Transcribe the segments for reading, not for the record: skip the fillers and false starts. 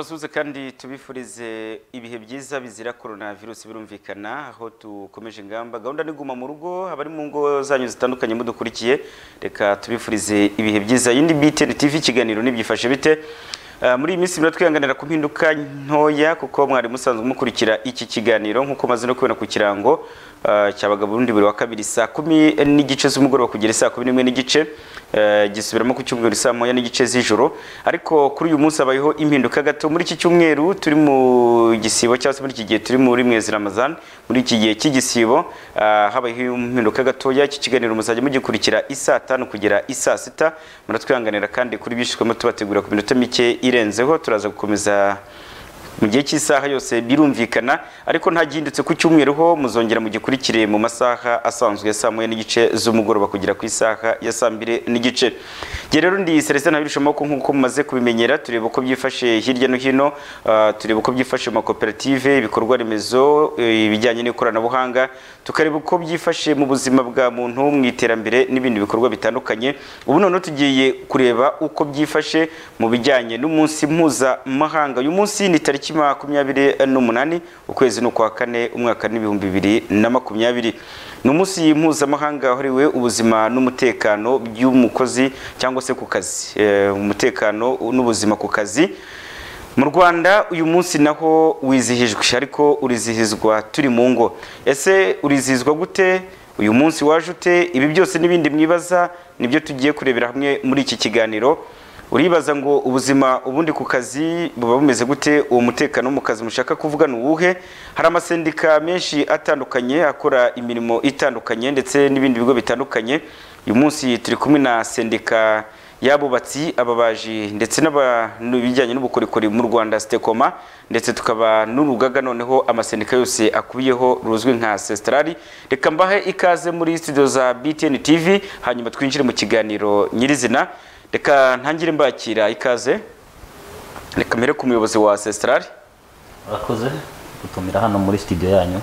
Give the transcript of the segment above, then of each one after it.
tubasuze kandi tubifurize ibihe byiza bizira coronavirus birumvikana aho tukomeje ingamba gahunda ni guma mu rugo abari mu ngo zanyu zitandukanye mudukurikiye reka tubifurize ibihe byiza yindi BTN TV kiganiro nibyifashe bite muri iminsi muratwihanganira ku mpinduka ntoya kuko mwari musanzwe mukurikira iki kiganiro nkuko maze no kubona ku kirango cyabaga Burundi buri wa kabiri saa 10 n'igice z'umugoroba kugera saa 11 n'igice gisubiramo ku cyumweru saa 1 n'igice z'ijoro ariko kuri uyu munsi abayeho impinduka gato muri iki cyumweru turi mu gisibo cyangwa muri iki gihe turi muri mwezi Ramazan muri iki gihe cy'igisibo habayeho impinduka gato y'iki kiganiro muzajya mugikurikira isaa 5 kugera isaa 6 muratwihanganira kandi kuri bishikwe tubategura ku minota mike irenzeho turaza gukomeza mu gihe cy'isaha yose birumvikana ariko nta gihindutse ku cyumweru ho muzongera mu gikurikire mu masaha asanzwe ya saa 1 n'igice z'umugoroba kugira ku isaha ya saa 2 n'igice. Rero ndi Cestrar nabirishomako nkuko mumaze kubimenyera tureba uko byifashe hirya no hino tureba uko byifashe mu koperative ibikorwa remezo ibijyanye n'ikoranabuhanga tukareba uko byifashe mu buzima bwa muntu mu iterambere n'ibindi bikorwa bitandukanye. Ubu none tugiye kureba uko byifashe mu bijyanye n'umunsi mpuzamahanga. Uyu munsi ni tariki 28 ukwezi no kwa kane umwaka n'2020 n'umunsi mpuzamahanga wahariwe ubuzima n'umutekano by'umukozi cyangwa se ku kazi umutekano n'ubuzima ku kazi. Mu Rwanda uyu munsi naho wizihijwe ariko urizihizwa turi mu ngo. Ese urizihizwa gute uyu munsi wajute? Ibi byose n'ibindi mwibaza nibyo tugiye kurebera hamwe muri iki kiganiro. Uribaza ngo ubuzima ubundi ku kazi buba bumeze gute? Uwo mutekano mu kazi mushaka kuvuga n'uwuhe? Hari amasendika menshi atandukanye akora imirimo itandukanye ndetse n'ibindi bigo bitandukanye. Uyu munsi turi kumwe na sendika y'abubatsi ababaji ndetse n'ibijyanye n'ubukorikori mu Rwanda Stecoma ndetse tukaba n'urugaga noneho amasendika yose akubiyeho ruzwi nka Cestrar. Reka mbahe ikaze muri studio za BTN TV hanyuma twinjire mu kiganiro nyirizina. Reka ntangire mbakira ikaze. Reka mere ku muyobozi wa Cestrar. Murakoze gutumira hano muri studio yanyu.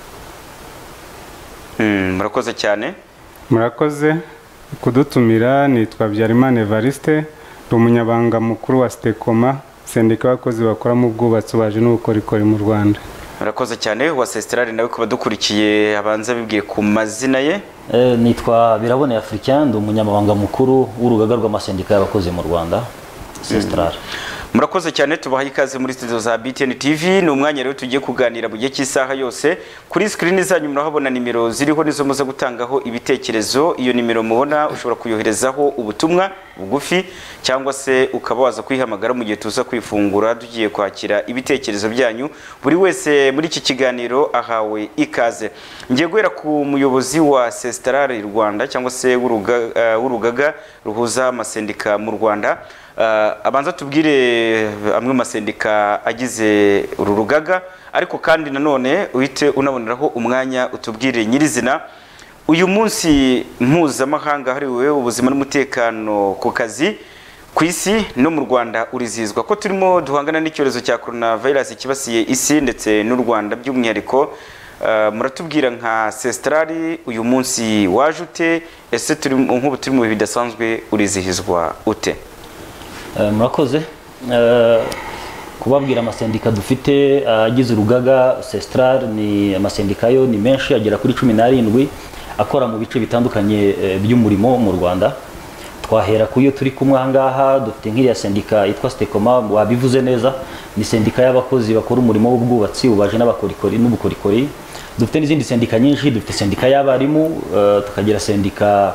Murakoze cyane. Murakoze kudutumira. Nitwa Byarimana Evariste umunyabanga mukuru wa Stecoma sendika y'abakozi bakora mu bwubatsi baje n'ubukorikori mu Rwanda. Murakoze cyane wa Cestrar nawe kuba dukurikiye abanza bibwiye ku mazina ye. Nitwa Birabone Africain umunyamabanga mukuru w'urugaga rw'amasendika y'abakozi mu Rwanda Cestrar. Murakoze cyane tubaha ikaze muri studio za BTN TV. Ni umwanya rero tugiye kuganira mu gihe cy'isaha yose. Kuri screen zanyu murahabona nimero ziriho nizo muze gutangaho ibitekerezo. Iyo nimero mubona ushobora kuyoherezaho ubutumwa bugufi cyangwa se ukaba waza kwihamagara mu gihe tuza kwifungura tugiye kwakira ibitekerezo byanyu. Buri wese muri iki kiganiro ahawe ikaze. Ngiye guhera ku muyobozi wa Cestrar Rwanda cyangwa se w'urugaga ruhuza amasendika mu Rwanda. Abanza tubwire amwe masendika agize uru rugaga ariko kandi nanone uhite unaboneraho umwanya utubwire nyirizina uyu munsi mpuzamahanga hariwe ubuzima n'umutekano ku kazi ku isi no mu Rwanda urizihizwa ko turimo duhangana n'icyorezo cya coronavirus kibasiye isi ndetse n'u Rwanda by'umwihariko. Muratubwira nka Cestrar uyu munsi wajute? Ese turi nk'ubu turi mu bidasanzwe urizihizwa ute? Murakoze kubabwira amasendika dufite agize urugaga Cestrar ni amasendika yo ni menshi agera kuri 17 akora mu bice bitandukanye by'umurimo mu Rwanda. Twahera kuyo turi kumwe ahangaha dufite nk'iriya sendika yitwa Stecoma wabivuze neza ni sendika y'abakozi bakora umurimo w'ubwubatsi ubaje n'abakorikori n'ubukorikori. Dufite n'izindi sendika nyinshi, dufite sendika y'abarimu tukagira sendika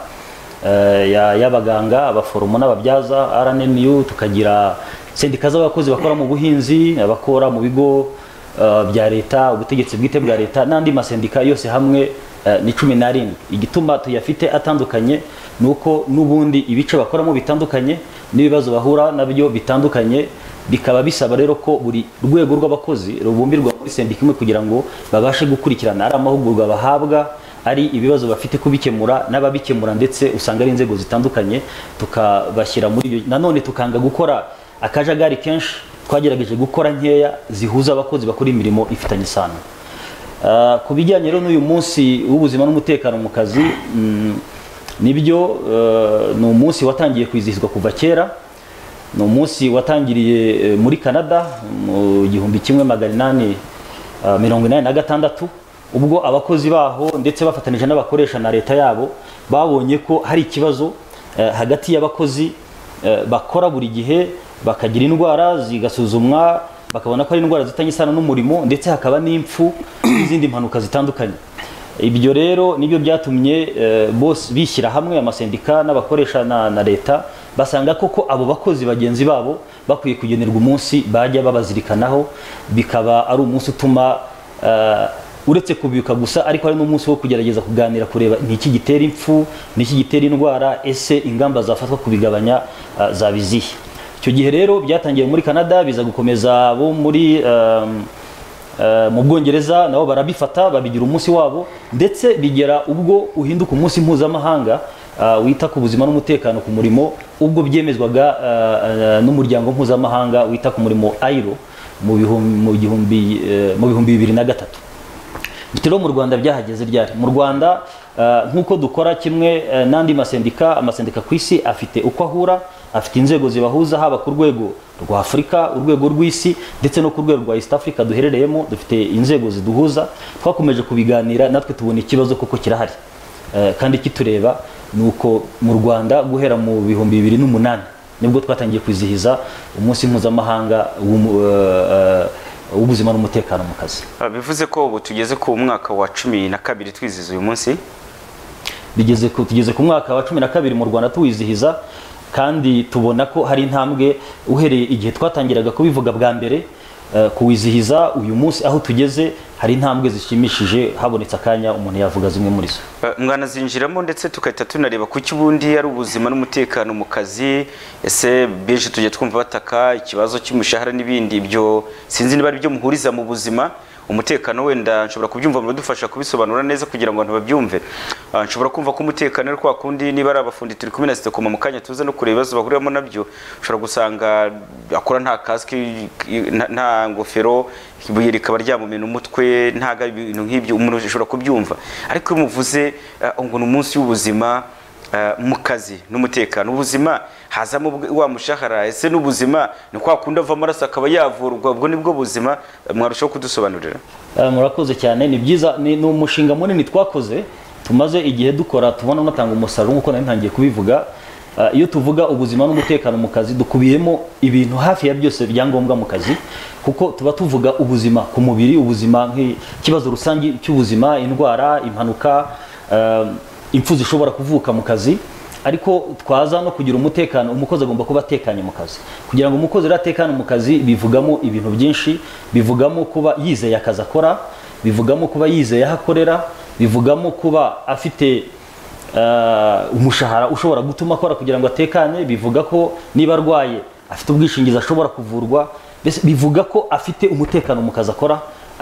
y'abaganga abaforomo n'ababyaza RNMU, tukagira sendika z'abakozi bakora mu buhinzi abakora mu bigo bya leta ubutegetsi bwite bwa leta n'andi masendika yose hamwe ni 17. Igituma tuyafite atandukanye nuko nubundi ibice bakoramo bitandukanye n'ibibazo bahura nabyo bitandukanye bikaba bisaba rero ko buri rwego rw'abakozi rubumbirwa muri sendika imwe kugira ngo babashe gukurikirana ari amahugurwa bahabwa ari ibibazo bafite kubikemura n'ababikemura ndetse usanga ari inzego zitandukanye tukabashyira muri ibyo. Nanone tukanga gukora akajagari kenshi twagerageje gukora nkeya zihuza abakozi bakora imirimo ifitanye isano. Ku bijyanye rero n'uyu munsi w'ubuzima n'umutekano mu kazi nibyo ni umunsi watangiye kwizihizwa kuva kera ni umunsi watangiriye muri Canada mu 1886 ubwo abakozi baho ndetse bafatanije n'abakoresha na leta yabo babonye ko hari ikibazo hagati y'abakozi bakora buri gihe bakagira indwara zigasuzumwa bakabona ko ari indwara zitanye isano n'umurimo ndetse hakaba n'impfu n'izindi mpanuka zitandukanye. Ibyo rero nibyo byatumye bose bishyira hamwe amasendika n'abakoresha na leta basanga koko abo bakozi bagenzi babo bakwiye kugenerwa umunsi bajya babazirikanaho, bikaba ari umunsi utuma uretse kubyuka gusa ariko ari n'umunsi wo kugerageza kuganira kureba niki gitera impfu, niki gitera indwara, ese ingamba zafatwa kubigabanya zabizihe. Icyo gihe rero byatangiye muri Canada biza gukomeza bo muri mu Bwongereza nabo barabifata babigira umunsi wabo ndetse bigera ubwo uhinduka umunsi mpuzamahanga wita ku buzima n'umutekano ku murimo, ubwo byemezwaga n'umuryango mpuzamahanga wita ku murimo ILO mu bihumbi 2003. Bitero mu Rwanda byahageze ryari? Mu Rwanda nkuko dukora kimwe n'andi amasendika ku isi afite uko ahura, afite inzego zibahuza haba ku rwego rwa Afurika, urwego rw'isi ndetse no ku rwego rwa East Africa duherereyemo dufite inzego ziduhuza. Twakomeje kubiganira natwe tubona ikibazo koko kirahari kandi kitureba, nuko mu Rwanda guhera mu 2008 nibwo twatangiye kwizihiza umunsi mpuzamahanga w'ubuzima n'umutekano mu kazi. Bivuze ko ubu tugeze ku mwaka wa 12 twizihiza uyu munsi, tugeze ku mwaka wa 12 mu Rwanda tuwizihiza, kandi tubona ko hari intambwe uhereye igihe twatangiraga kubivuga bwa mbere kuwizihiza uyu munsi aho tugeze, hari intambwe zishimishije, habonetse akanya umuntu yavuga zimwe muri zo. Mwana zinjiramo ndetse tukahita tunareba kuki ubundi ari ubuzima n'umutekano mu kazi. Ese benshi tujye twumva bataka ikibazo cy'umushahara n'ibindi, ibyo sinzi niba ari byo muhuriza mu buzima. Umutekano wenda nshobora kubyumva mu badufasha kubisobanura neza kugira ngo abantu babyumve. Nshobora kumva ko umutekano ari kwa kundi niba ari abafundi turi kumwe na Stecoma mu kanya tuza no kureba ibibazo bahuriramo nabyo, ushobora gusanga akora nta kasike nta ngofero, ibuye rikaba ryamumena umutwe, ntaga ibintu nk'ibyo umuntu ushobora kubyumva. Ariko muvuze ngo n'umunsi w'ubuzima mu kazi n'umutekano, ubuzima hazamo wa mushahara, ese n'ubuzima ni kwa kundi ava amaraso akaba yavurwa, ubwo nibwo buzima mwarushaho kudusobanurira? Murakoze cyane, ni byiza, ni umushinga munini twakoze tumaze igihe dukora, tubona unatanga umusaruro nk'uko nari ntangiye kubivuga. Iyo tuvuga ubuzima n'umutekano mu kazi dukubiyemo ibintu hafi ya byose byangombwa mu kazi, kuko tuba tuvuga ubuzima ku mubiri, ubuzima nk'ikibazo rusange cy'ubuzima, indwara, impanuka, impfu zishobora kuvuka mu kazi, ariko twaza no kugira umutekano. Umukozi agomba kuba atekanye mu kazi. Kugira ngo umukozi atekane mu kazi bivugamo ibintu byinshi, bivugamo kuba yizeye akazi akora, bivugamo kuba yizeye aho akorera, bivugamo kuba afite umushahara ushobora gutuma akora kugira ngo atekane, bivuga ko niba arwaye afite ubwishingizi ashobora kuvurwa, bivuga ko afite umutekano mu kazi akora,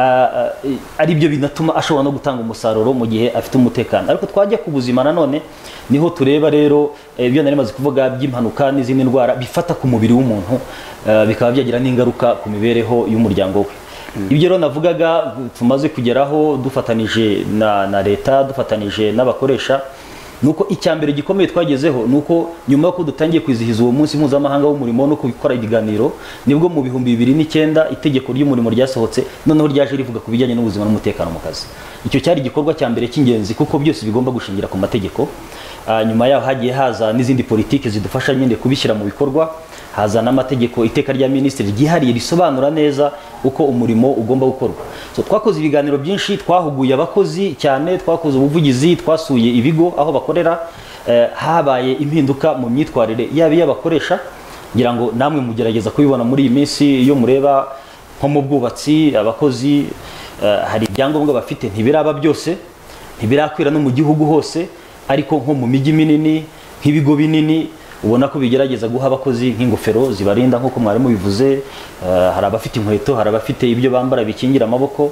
ari byo binatuma ashobora no gutanga umusaruro mu gihe afite umutekano. Ariko twajya ku buzima nanone niho tureba rero ibyo nari maze kuvuga by'impanuka n'izindi ndwara bifata ku mubiri w'umuntu, bikaba byagira n'ingaruka ku mibereho y'umuryango we. Ibyo rero navugaga tumaze kugeraho dufatanije na leta, dufatanije n'abakoresha, nuko icyambere gikomeye twagezeho nuko nyuma yo dutangiye kwizihiza uwo munsi mpuzamahanga w'umurimo no kubikora ibiganiro, nibwo mu 2009 itegeko ry'umurimo ryasohotse, noneho ryaje rivuga ku bijyanye n'ubuzima n'umutekano mu kazi. Icyo cyari igikorwa cya mbere cy'ingenzi kuko byose bigomba gushingira ku mategeko. Nyuma yaho hagiye haza n'izindi politiki zidufasha nyine kubishyira mu bikorwa, haza n'amategeko, iteka rya minisitiri ryihariye risobanura neza uko umurimo ugomba gukorwa. Twakoze ibiganiro byinshi, twahuguye abakozi cyane, twakoze ubuvugizi, twasuye ibigo aho bakorera, habaye impinduka mu myitwarire yaba y'abakoresha, ngira ngo namwe mugerageza kubibona muri iyi minsi. Iyo mureba nko mu bwubatsi, abakozi hari ibyangombwa bafite, ntibiraba byose, ntibirakwira no mu gihugu hose, ariko nko mu mijyi minini nk'ibigo binini ubona ko bigerageza guha abakozi nk'ingofero zibarinda nk'uko mwarimu bivuze, hari abafite inkweto, hari abafite ibyo bambara bikingira amaboko,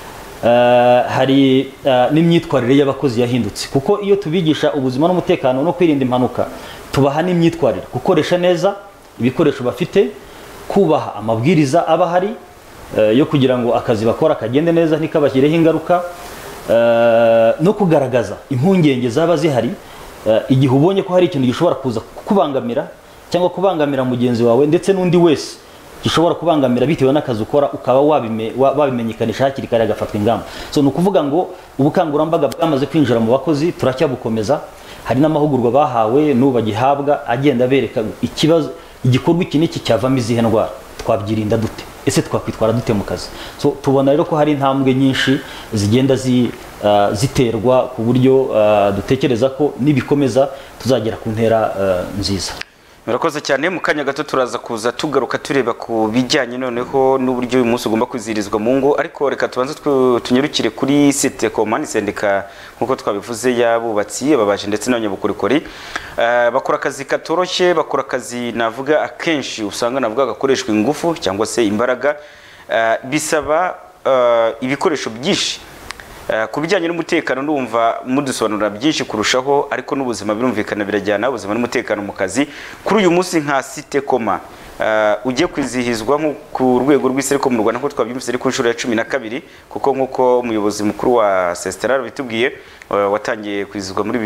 hari n'imyitwarire y'abakozi yahindutse, kuko iyo tubigisha ubuzima n'umutekano no kwirinda impanuka tubaha n'imyitwarire, gukoresha neza ibikoresho bafite, kubaha amabwiriza aba hari yo kugira ngo akazi bakora kagende neza ntikabashyireho ingaruka, no kugaragaza impungenge zaba zihari igihe ubonye ko hari ikintu gishobora kuza kukubangamira cyangwa kubangamira mugenzi wawe ndetse n'undi wese gishobora kubangamira bitewe n'akazi ukora, ukaba wabimenyekanisha hakiri kare agafatwa ingamba. So ni ukuvuga ngo ubukangurambaga bwamaze kwinjira mu bakozi, turacyabukomeza. Hari n'amahugurwa bahawe n'ubu bagihabwa agenda bereka ikibazo, igikorwa iki n'iki cyavamo izihe ndwara, twabyirinda dute, ese twakwitwara dute mu kazi. So tubona rero ko hari intambwe nyinshi zigenda ziterwa ku buryo dutekereza ko nibikomeza tuzagera ku ntera nziza. Murakoze cyane. Mu kanya gato turaza kuza tugaruka tureba ku bijyanye noneho n'uburyo uyu munsi ugomba kwizihirizwa mu ngo, ariko reka tubanze tunyarukire kuri Stecoma, ni sendika nkuko twabivuze y'abubatsi, ababaje ndetse n'abanyabukorikori. Bakora akazi katoroshye, bakora akazi navuga akenshi usanga navuga gakoreshwa ingufu cyangwa se imbaraga, bisaba ibikoresho byinshi. Ku bijyanye n'umutekano ndumva mudusobanurira byinshi kurushaho, ariko n'ubuzima birumvikana birajyana, ubuzima n'umutekano mu kazi. Kuri uyu munsi nka Stecoma ugiye kwizihizwa ku rwego rw'isi ariko mu Rwanda, nko twabyumvise ari ku nshuro ya 12, kuko nkuko umuyobozi mukuru wa Cestrar bitubwiye watangiye kwizihizwa muri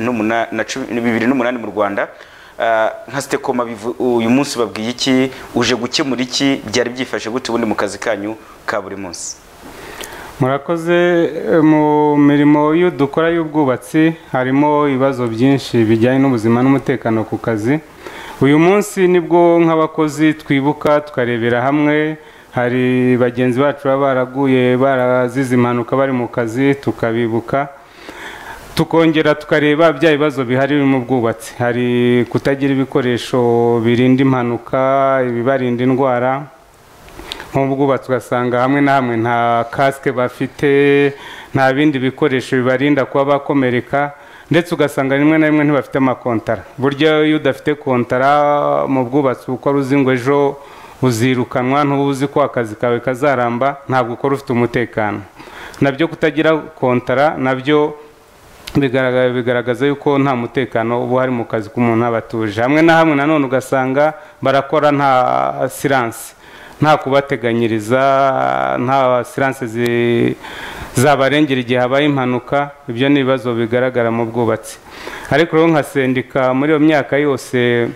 2008 mu Rwanda. Nka Stecoma uyu munsi babwiye iki, uje gukemura iki, byari byifashe gute ubundi mu kazi kanyu ka buri munsi? Murakoze. Mu mirimo dukora y'ubwubatsi harimo ibibazo byinshi bijyanye n'ubuzima n'umutekano ku kazi. Uyu munsi nibwo nk'abakozi twibuka tukarebera hamwe, hari bagenzi bacu baba baraguye barazize impanuka bari mu kazi, tukabibuka tukongera tukareba bya bibazo bihari mu bwubatsi. Hari kutagira ibikoresho birinda impanuka, ibibarinda indwara. Nk'ubwubatsi ugasanga hamwe na hamwe nta kasike bafite, nta bindi bikoresho bibarinda kuba bakomereka, ndetse ugasanga rimwe na rimwe ntibafite amakontara. Burya iyo udafite kontara mu bwubatsi ukora uzi ngo ejo uzirukanwa, ntubuzi ko akazi kawe kazaramba, ntabwo ukora ufite umutekano. Nabyo kutagira kontara nabyo bigaragaza yuko nta mutekano uba hari mu kazi k'umuntu abatuje. Hamwe na hamwe nanone ugasanga barakora nta siranse, nta kubateganyiriza, nta siranse zabarengera igihe habaye impanuka. Ibyo ni ibibazo bigaragara mu bwubatsi. Ariko rero nka sendika muri iyo myaka yose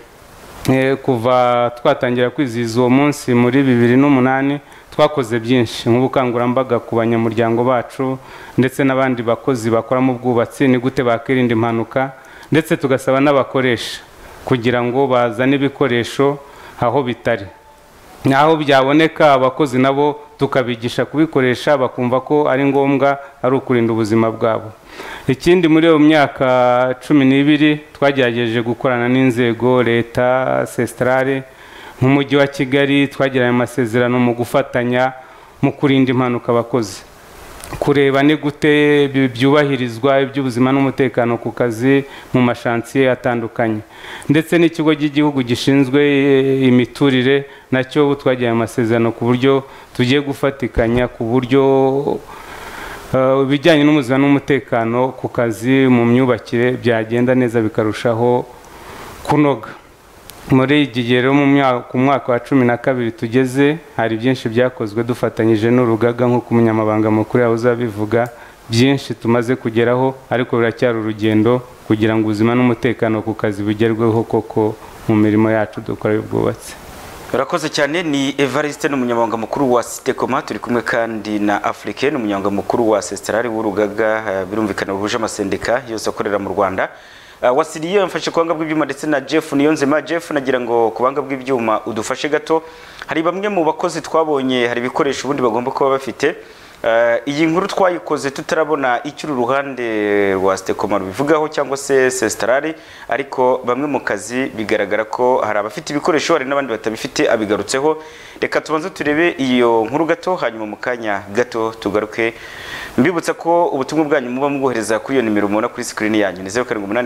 kuva twatangira kwizihiza uwo munsi muri 2008, twakoze byinshi nk'ubukangurambaga ku banyamuryango bacu ndetse n'abandi bakozi bakora mu bwubatsi, ni gute bakirinda impanuka, ndetse tugasaba n'abakoresha kugira ngo bazane ibikoresho aho bitari. Naho byaboneka abakozi nabo tukabigisha kubikoresha, bakumva ko ari ngombwa, ari ukurinda ubuzima bwabo. Ikindi muri iyo myaka 12 twagerageje gukorana n'inzego leta, Cestrar, nk'umujyi wa Kigali twagiranye amasezerano mu gufatanya mu kurinda impanuka abakozi, kureba ni gute byubahirizwa iby'ubuzima n'umutekano ku kazi mu mashansiye atandukanye. Ndetse n'ikigo cy'igihugu gishinzwe imiturire nacyo twagiranye amasezerano ku buryo tugiye gufatikanya ku buryo ibijyanye n'ubuzima n'umutekano ku kazi mu myubakire byagenda neza bikarushaho kunoga. Muri iki gihe rero ku mwaka wa 12 tugeze, hari byinshi byakozwe dufatanyije n'urugaga nk'uko umunyamabanga mukuru yahoze abivuga, byinshi tumaze kugeraho, ariko biracyari urugendo kugira ngo ubuzima n'umutekano ku kazi bugerweho koko mu mirimo yacu dukora y'ubwubatsi. Urakoze cyane. Ni Evariste n'umunyamabanga mukuru wa Stecoma, turi kumwe kandi na Africaine umunyamabanga mukuru wa Cestrar w'urugaga birumvikana buhuje amasendika yose akorera mu Rwanda. Wasiriye mfashe kubanga bw'ibyuma ndetse na Jeff Niyonzema. Jeff, nagira ngo kubanga bw'ibyuma udufashe gato. Hari bamwe mu bakozi twabonye hari ibikoresho ubundi bagomba kuba bafite. Iyi nkuru twayikoze tutarabona icyo uruhande rwa Stecoma rubivugaho cyangwa se Cestrar, ariko bamwe mu kazi bigaragara ko hari abafite ibikoresho hari n'abandi batabifite, abigarutseho. Reka tubanze turebe iyo nkuru gato, hanyuma mu kanya gato tugaruke. Mbibutsa ko ubutumwa bwanyu muba mubwohereza kuri iyo nimero mubona kuri screen yanyu, ni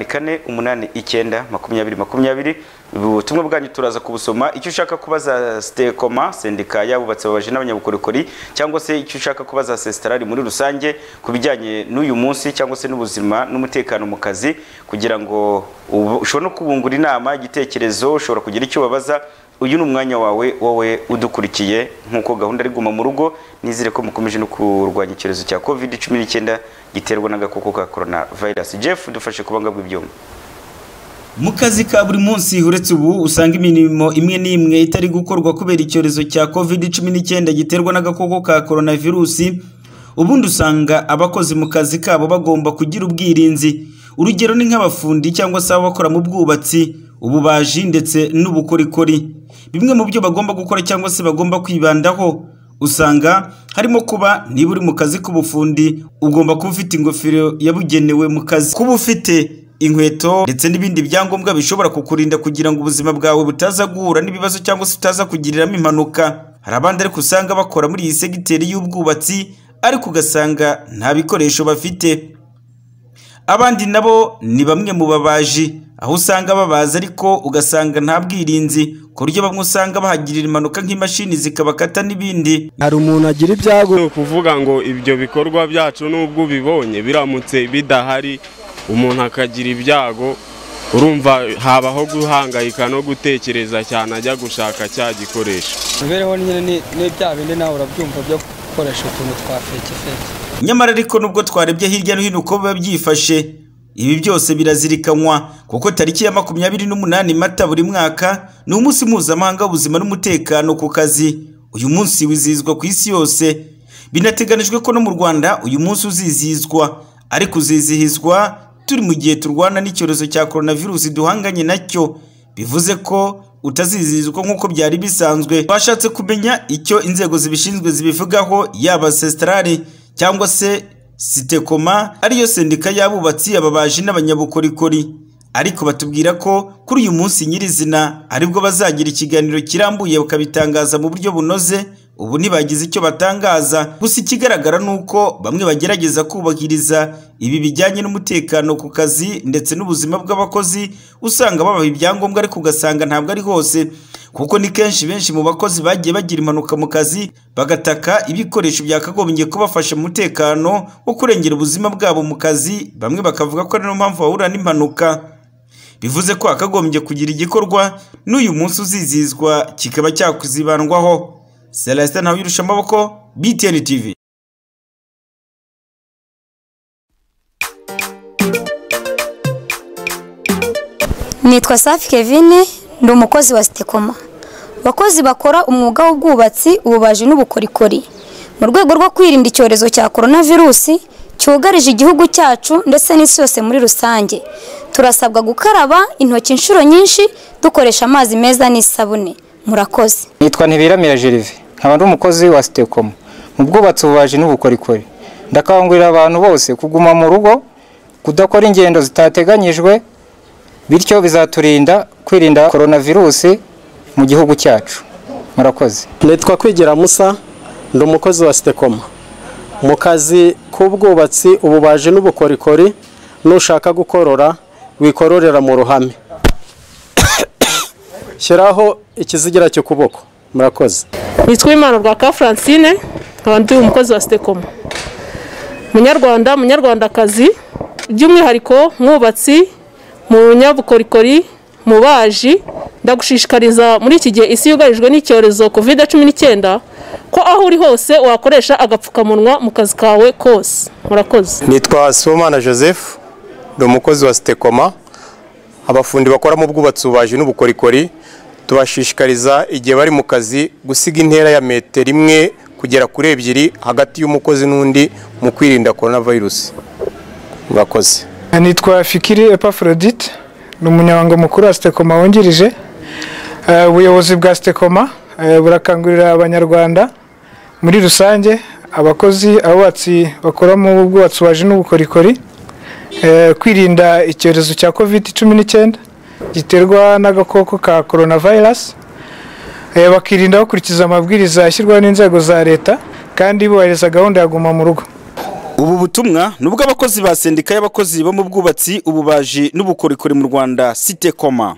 0784892020. Ubutumwa bwanyu turaza kubusoma. Icyo ushaka kubaza Stecoma, sendika y'abubatsi babaje n'abanyabukorikori, cyangwa se icyo ushaka kubaza Cestrar muri rusange ku bijyanye n'uyu munsi cyangwa se n'ubuzima n'umutekano mu kazi, kugira ngo ushobora no kubungura inama, igitekerezo, ushobora kugira icyo babaza. Uyu ni umwanya wawe wowe udukurikiye, nkuko gahunda ari guma mu rugo. Nizire ko mukomeje no kurwanya icyorezo cya covid-19 giterwa n'agakoko ka coronavirus. Jeff, dufashe kubanga bw'ibyuma. Mu kazi ka buri munsi uretse ubu usanga imirimo imwe n'imwe itari gukorwa kubera icyorezo cya covid-19 giterwa n'agakoko ka coronavirus. Ubundi usanga abakozi mu kazi kabo bagomba kugira ubwirinzi. Urugero ni nk'abafundi cyangwa se abakora mu bwubatsi, ububaji ndetse n'ubukorikori. Bimwe mu byo bagomba gukora cyangwa se bagomba kwibandaho usanga harimo kuba niba uri mu kazi k'ubufundi ugomba kuba ufite ingofero yabugenewe mu kazi, kuba ufite inkweto ndetse n'ibindi byangombwa bishobora kukurinda kugira ngo ubuzima bwawe butaza guhura n'ibibazo cyangwa se utaza kugiriramo impanuka. Hari abandi ariko usanga bakora muri iyi segiteri y'ubwubatsi ariko ugasanga nta bikoresho bafite. Abandi nabo ni bamwe mu babaji, aho usanga babaza ariko ugasanga nta bwirinzi, ku buryo bamwe usanga bahagirira impanuka nk'imashini zikabakata n'ibindi. Hari umuntu agira ibyago kuvuga ngo ibyo bikorwa byacu nubwo bibonye biramutse bidahari umuntu akagira ibyago, urumva habaho guhangayika no gutekereza cyane ajya gushaka cya gikoresho. Imibereho nyine ni bya bindi nawe urabyumva byo gukoresha utuntu twa feke. Nyamara ariko nubwo twarebye hirya no hino uko biba byifashe, ibi byose birazirikanywa kuko tariki ya 28 Mata buri mwaka ni umunsi mpuzamahanga w'ubuzima n'umutekano ku kazi. Uyu munsi wizihizwa ku isi yose. Binateganijwe ko no mu Rwanda uyu munsi uzizihizwa, ariko uzizihizwa turi mu gihe turwana n'icyorezo cya coronavirus duhanganye nacyo. Bivuze ko utazizihizwa nk'uko byari bisanzwe. Bashatse kumenya icyo inzego zibishinzwe zibivugaho, yaba Cestrar cyangwa se Stecoma, ariyo sendika y'abubatsi, ababaji n'abanyabukorikori, ariko batubwira ko kuri uyu munsi nyirizina aribwo bazagira ikiganiro kirambuye bakabitangaza mu buryo bunoze. Ubu ntibagize icyo batangaza, gusa ikigaragara nuko bamwe bagerageza kubahiriza ibi bijyanye n'umutekano ku kazi ndetse n'ubuzima bw'abakozi. Usanga babaha ibyangombwa ariko ugasanga ntabwo ari hose, kuko ni kenshi benshi mu bakozi bagiye bagira impanuka mu kazi bagataka ibikoresho byakagombye kubafasha mu mutekano wo kurengera ubuzima bwabo mu kazi. Bamwe bakavuga ko ari no mpamvu bahura n'impanuka. Bivuze ko akagombye kugira igikorwa n'uyu munsi uzizizwa kikaba cyakuzibandwaho. Celestin nawe yirusha amaboko, BTN TV. Nitwa Safi Kevin, ndi umukozi wa Stecoma. Abakozi bakora umwuga w'ubwubatsi, ububaji n'ubukorikori. Mu rwego rwo kwirinda icyorezo cya coronavirus cyugarije igihugu cyacu ndetse n'isi yose muri rusange, turasabwa gukaraba intoki inshuro nyinshi dukoresha amazi meza n'isabune. Murakoze. Nitwa Ntibiramira Gervais, nkaba ndi umukozi wa Stecoma mu bwubatsi, ububaji n'ubukorikori. Ndakangurira abantu bose kuguma mu rugo, kudakora ingendo zitateganyijwe, bityo bizaturinda kwirinda coronavirus mu gihugu cyacu. Murakoze. Nitwa Kwigira Musa, ndi umukozi wa Stecoma mu kazi k'ubwubatsi, ububaji n'ubukorikori. Nushaka gukorora wikororera mu ruhame, shyiraho ikizigira cyo kuboko. Murakoze. Nitwa Imana Rwaka Francine, nkaba ndi umukozi wa Stecoma. Munyarwandakazi, by'umwihariko mwubatsi, munyabukorikori, mubaji, ndagushishikariza muri iki gihe isi yugarijwe n'icyorezo covid-19 ko aho uri hose wakoresha agapfukamunwa mu kazi kawe kose. Murakoze. Nitwa Somana Joseph, ndi umukozi wa Stecoma. Abafundi bakora mu bwubatsi, ububaji n'ubukorikori tubashishikariza igihe bari mu kazi gusiga intera ya metero 1 kugera kuri 2 hagati y'umukozi n'undi mu kwirinda coronavirus. Murakoze. Nitwa Fikiri Epafrodite, ni umunyamabanga mukuru wa Stecoma wungirije. Ubuyobozi bwa Stecoma burakangurira abanyarwanda muri rusange, abakozi, abubatsi bakora mu bwubatsi, ububaji n'ubukorikori, kwirinda icyorezo cya covid-19 giterwa n'agakoko ka coronavirus. Bakirinda bakurikiza amabwiriza ashyirwaho n'inzego za leta kandi bubahiriza gahunda ya guma mu rugo. Ubu butumwa nubwo abakozi ba sendika y'abakozi bo mu bwubatsi, ububaji n'ubukorikori mu Rwanda, Stecoma.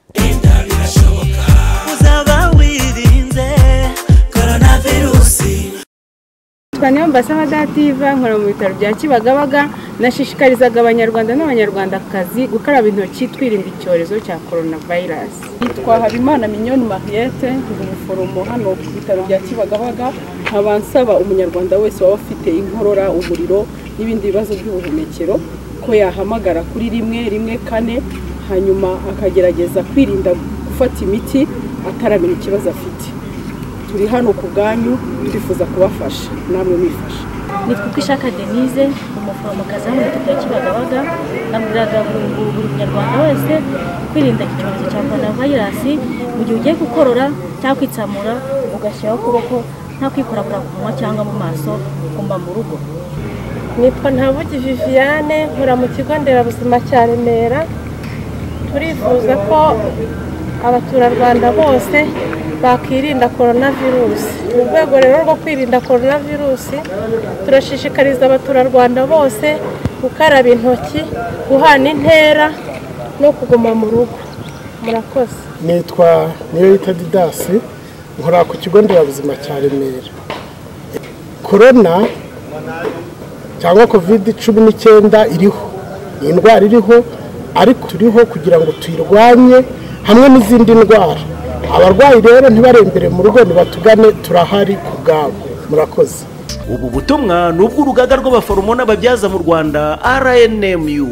Niyo mbasaba dativa nkora mu bitaro bya Kibagabaga. Nashishikarizaga abanyarwanda n'abanyarwandakazi gukaraba intoki twirinda icyorezo cya coronavirus. Nitwa Habimana Mignone Mariette, ndi umuforomo hano ku bitaro bya Kibagabaga. Nkaba umunyarwanda wese waba afite inkorora, umuriro n'ibindi bibazo by'ubuhumekero ko yahamagara kuri 114 hanyuma akagerageza kwirinda gufata imiti ataramenya ikibazo afite. Turi hano ku bwanyu twifuza kubafasha namwe mwifasha. Nitwa Kwishaka Denise, umuforomokazi hano mu ya Kibagabaga. Nabwiraga buri munyarwanda wese kwirinda icyorezo cya coronavirus mu gihe ugiye gukorora cyangwa kwitsamura ugashyiraho ukuboko nta kwikorakora ku munwa cyangwa mu maso, ugomba mu rugo. Nitwa Ntabugi Viviane, nkora mu kigo nderabuzima cya Remera. Turifuza ko abaturarwanda bose bakirinda coronavirus. Mu rwego rero rwo kwirinda coronavirus, turashishikariza abaturarwanda bose gukaraba intoki, guhana intera no kuguma mu rugo. Murakoze. Nitwa Niyoyita Didasi, nkora ku kigo nderabuzima cya Remera. Corona cyangwa covid-19 iriho, iyi ndwara iriho, ariko turiho kugira ngo tuyirwanye hamwe n'izindi ndwara. Abarwayi rero ntibarembere mu rugo, nibatugane, turahari ku bwabo. Murakoze. Ubu butumwa ni ubw'urugaga rw'abaforomo n'ababyaza mu Rwanda RNMU.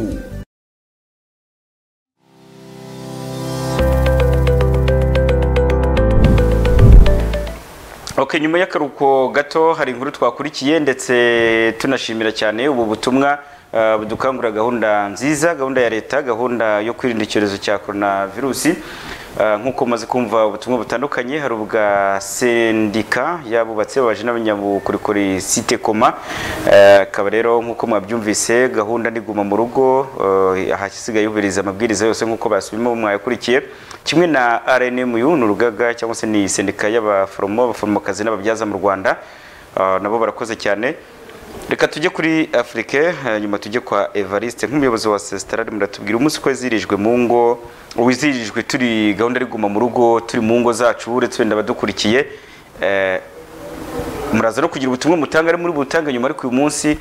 Okay, nyuma y'akaruko gato hari inkuru twakurikiye ndetse tunashimira cyane ubu butumwa budukangura gahunda nziza, gahunda ya leta, gahunda yo kwirinda icyorezo cya coronavirus. Nkuko maze kumva ubutumwa butandukanye, hari ubwa sendika yabubatse baje n'abanyabukorikori Stecoma. Akaba rero nkuko mwabyumvise gahunda ndiguma mu rugo, ahasigaye yubiriza amabwiriza yose nkuko basubimo mwayakurikiye. Kimwe na RNMU n'urugaga cyangwa se ni sendika y'abaforomokazi n'ababyaza mu Rwanda, nabo barakoze cyane. Reka tujye kuri Afrique, nyuma tujye kwa Evariste nk'umuyobozi wa Cestrar. Muratubwira umunsi ko zirijwe mu ngo, wizirijwe turi gahunda riguma mu rugo, turi mu ngo zacu, uretse wenda badukurikiye. Muraza no kugira ubutumwa mutanga ari muri butanga nyuma, ariko uyu munsi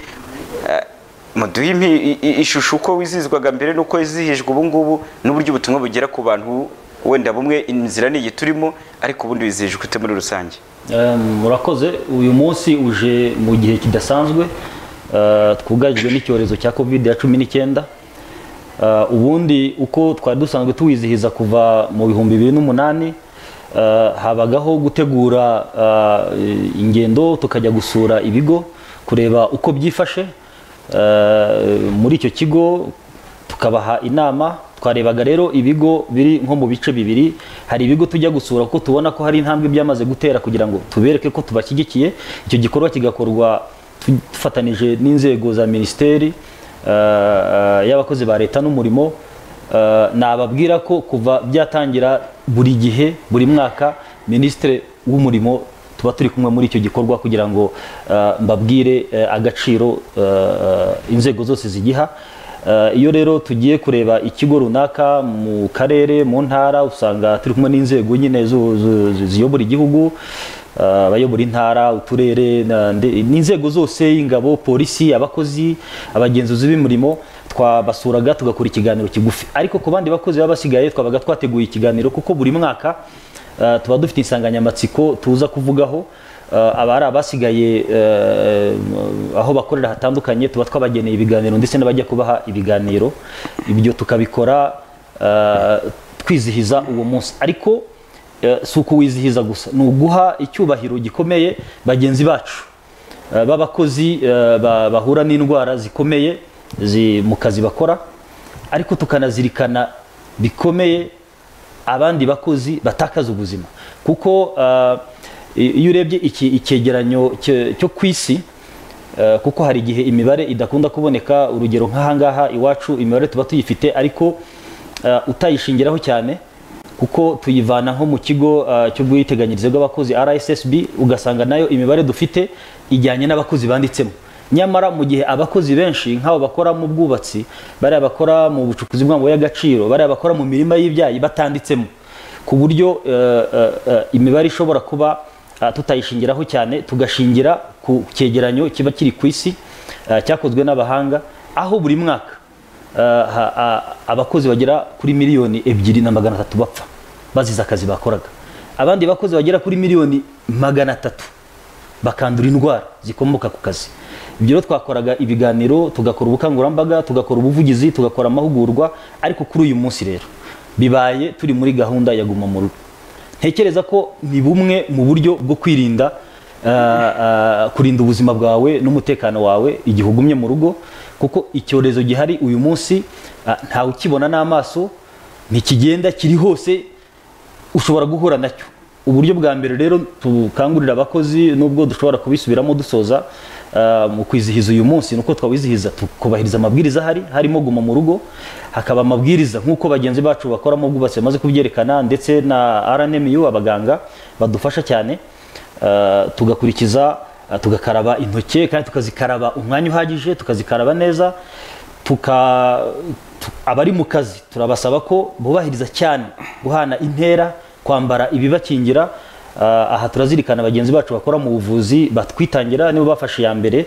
muduhe ishusho uko wizizwaga mbere nuko izihijwe ubu ngubu, n'uburyo ubutumwa bugera ku bantu wenda bumwe inzira ni turimo, ariko ubundi wizihijwe ute muri rusange. Murakoze. Uyu munsi uje mu gihe kidasanzwe, twugarijwe n'icyorezo cya covid-19. Ubundi uko twari dusanzwe tuwizihiza kuva mu 2008, habagaho gutegura ingendo, tukajya gusura ibigo kureba uko byifashe muri icyo kigo, tukabaha inama. Twarebaga rero ibigo biri nko mu bice bibiri. Hari ibigo tujya gusura ko tubona ko hari intambwe byamaze gutera kugira ngo tubereke ko tubashyigikiye. Icyo gikorwa kigakorwa dufatanije n'inzego za ministeri y'abakozi ba leta n'umurimo. Nababwira ko kuva byatangira buri gihe, buri mwaka, ministre w'umurimo tuba turi kumwe muri icyo gikorwa kugira ngo mbabwire agaciro inzego zose zigiha. Iyo rero tugiye kureba ikigo runaka mu karere, mu ntara, usanga turi kumwe n'inzego nyine ziyobora igihugu, abayobora intara, uturere n'inzego zose, ingabo, polisi, abakozi, abagenzuzi b'imirimo. Twabasuraga tugakora ikiganiro kigufi, ariko ku bandi bakozi baba basigaye twabaga twateguye ikiganiro, kuko buri mwaka tuba dufite insanganyamatsiko tuza kuvugaho. Abari abasigaye aho bakorera hatandukanye tuba twabageneye ibiganiro ndetse n'abajya kubaha ibiganiro. Ibyo tukabikora twizihiza uwo munsi, ariko si ukuwizihiza gusa, ni uguha icyubahiro gikomeye bagenzi bacu b'abakozi bahura n'indwara zikomeye mu kazi bakora, ariko tukanazirikana bikomeye abandi bakozi batakaza ubuzima. Kuko iyo urebye icyegeranyo cyo ku isi, kuko hari igihe imibare idakunda kuboneka, urugero nk'ahangaha iwacu imibare tuba tuyifite, ariko utayishingiraho cyane, kuko tuyivana nko mu kigo cy'ubwiteganyirize bw'abakozi RSSB, ugasanga nayo imibare dufite ijyanye n'abakozi banditsemo. Nyamara mu gihe abakozi benshi nk'abo bakora mu bwubatsi, bari abakora mu bucukuzi bw'amabuye y'agaciro, bari abakora mu mirima y'ibyayi batanditsemo, ku buryo imibare ishobora kuba tutayishingiraho cyane, tugashingira ku cyegeranyo kiba kiri ku isi cyakozwe n'abahanga, aho buri mwaka abakozi bagera kuri 2,300,000 bapfa bazize akazi bakoraga. Abandi bakozi bagera kuri 300,000 bakandura indwara zikomoka ku kazi. Ibyo rero twakoraga ibiganiro, tugakora ubukangurambaga, tugakora ubuvugizi, tugakora amahugurwa, ariko kuri uyu munsi rero bibaye turi muri gahunda ya guma mu rugo. Ntekereza ko ni bumwe mu buryo bwo kwirinda kurinda ubuzima bwawe n'umutekano wawe igihe ugumye mu rugo, kuko icyorezo gihari uyu munsi ntawe ukibona n'amaso, ntikigenda, kiri hose, ushobora guhura nacyo. Uburyo bwa mbere rero tukangurira abakozi, nubwo dushobora kubisubiramo dusoza mu kwizihiza uyu munsi, nuko twawizihiza tukubahiriza amabwiriza harimo guma mu rugo, hakaba amabwiriza nk'uko bagenzi bacu bakoramo ubwubatsi bamaze kubyerekana, ndetse na RNMU abaganga badufasha cyane, tugakurikiza, tugakaraba intoki kandi tukazikaraba umwanya uhagije, tukazikaraba neza, abari mu kazi turabasaba ko bubahiriza cyane guhana intera, kwambara ibibakingira. Aha turazirikana bagenzi bacu bakora mu buvuzi batwitangira, nibo bafashe ya mbere.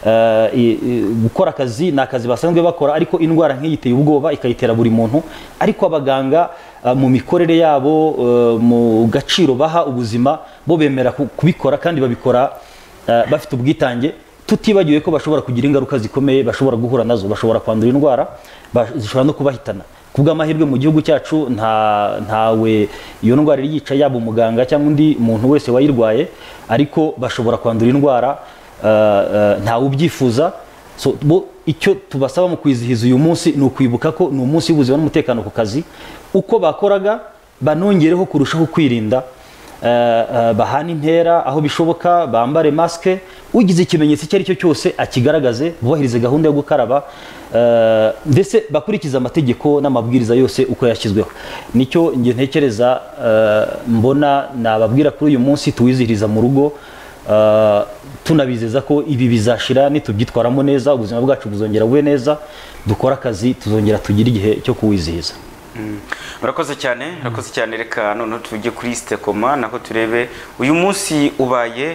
Gukora akazi ni akazi basanzwe bakora, ariko indwara nk'iyiteye ubwoba ikayitera buri muntu, ariko abaganga mu mikorere yabo, mu gaciro baha ubuzima, bo bemera kubikora kandi babikora bafite ubwitange, tutibagiwe ko bashobora kugira ingaruka zikomeye, bashobora guhura nazo, bashobora kwandura indwara, zishobora no kubahitana. Kubw'amahirwe mu gihugu cyacu ntawe iyo ndwara yica, yaba umuganga cyangwa undi muntu wese wayirwaye, ariko bashobora kwandura indwara, ntawe ubyifuza. So icyo tubasaba mu kwizihiza uyu munsi ni ukwibuka ko ni umunsi w'ubuzima n'umutekano ku kazi, uko bakoraga banongereho kurushaho kwirinda, bahana intera aho bishoboka, bambare maske, ugize ikimenyetso icyo ari cyo cyose akigaragaze, bubahirize gahunda yo gukaraba, ndetse bakurikiza amategeko n'amabwiriza yose uko yashyizweho. Nicyo nge ntekereza, mbona nababwira kuri uyu munsi tuwizihiriza mu rugo, tunabizeza ko ibi bizashira nitubyitwaramo neza, ubuzima bwacu buzongera bube neza, dukora akazi tuzongera tugira igihe cyo kuwizihiza. Murakoze cyane, reka none tujye kuri Stecoma naho turebe uyu munsi ubaye.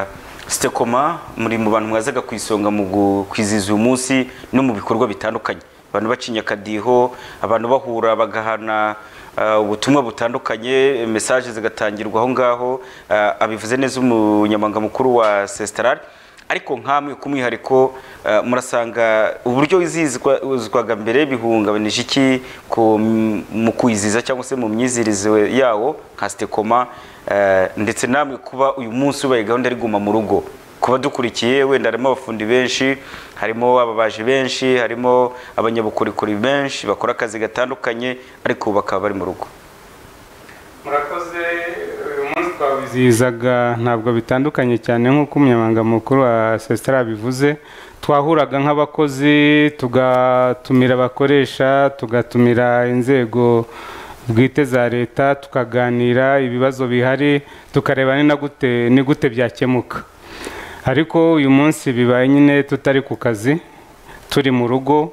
Stecoma muri mu bantu mwazaga kwisonga mu kwizihiza uyu munsi no mu bikorwa bitandukanye, abantu bacinya akadiho, abantu bahura bagahana ubutumwa butandukanye, message zigatangirwa aho ngaho, abivuze neza umunyamabanga mukuru wa Cestrar. Ariko nkamwe kumwihariko, murasanga uburyo wizihizwaga mbere bihungabanije iki mu kwizihiza cyangwa se mu myizirize yawo nka Stecoma, ndetse namwe kuba uyu munsi ubaye gahunda ari guma mu rugo, kuba dukurikiye wenda harimo abafundi benshi, harimo ababaji benshi, harimo abanyabukorikori benshi bakora akazi gatandukanye, ariko bakaba bari mu rugo. Murakoze. Uyu munsi twawizihizaga ntabwo bitandukanye cyane nk'uko umunyamabanga mukuru wa Cestrar bivuze. Twahuraga nk'abakozi, tugatumira abakoresha, tugatumira inzego bwite za leta, tukaganira ibibazo bihari, tukareba ni gute byakemuka. Ariko uyu munsi bibaye nyine tutari ku kazi, turi mu rugo,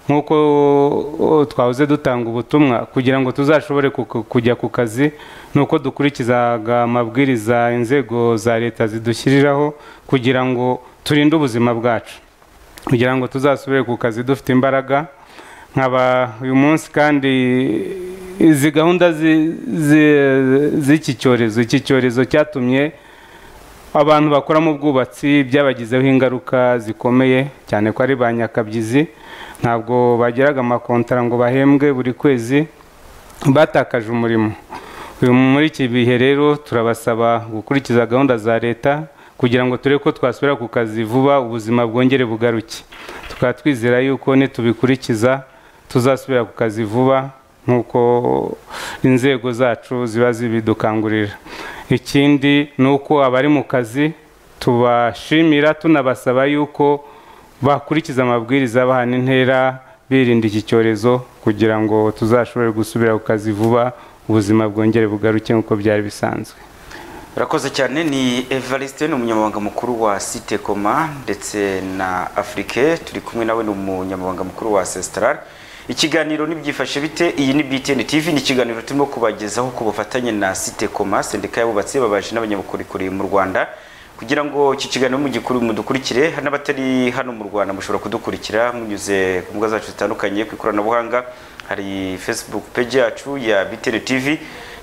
nk'uko twahoze dutanga ubutumwa kugira ngo tuzashobore kujya ku kazi, nuko dukurikizaga amabwiriza inzego za leta zidushyiriraho kugira ngo turinde ubuzima bwacu, kugira ngo tuzasubire ku kazi dufite imbaraga. Nkaba uyu munsi kandi izi gahunda z'iki cyorezo cyatumye abantu bakora mu bwubatsi byabagizeho ingaruka zikomeye cyane, ko ari ba nyakabyizi, ntabwo bageraga amakontara ngo bahembwe buri kwezi, batakaje umurimo. Muri iki bihe rero turabasaba gukurikiza gahunda za leta kugira ngo turebe ko twasubira ku kazi vuba, ubuzima bwongere bugaruke. Tukaba twizera yuko nitubikurikiza tuzasubira ku kazi vuba nk'uko inzego zacu ziba zibidukangurira. Ikindi ni uko abari mu kazi tubashimira, tunabasaba yuko bakurikiza amabwiriza, bahana intera, birinda iki cyorezo kugira ngo tuzashobore gusubira ku kazi vuba, ubuzima bwongere bugaruke nk'uko byari bisanzwe. Urakoze cyane. Ni Evariste, ni umunyamabanga mukuru wa Stecoma ndetse na Afrique, turi kumwe nawe ni umunyamabanga mukuru wa Cestrar. Ikiganiro nibyifashe bite? Iyi ni BTN TV, ni ikiganiro turimo kubagezaho ku bufatanye na Stecoma, sendika y'abubatsi babaje n'abanyabukorikori mu Rwanda, kugira ngo iki kiganiro mudukurikire. N'abatari hano mu Rwanda mushobora kudukurikira munyuze ku mbuga zacu zitandukanye ku ikoranabuhanga. Hari Facebook page yacu ya BTN TV,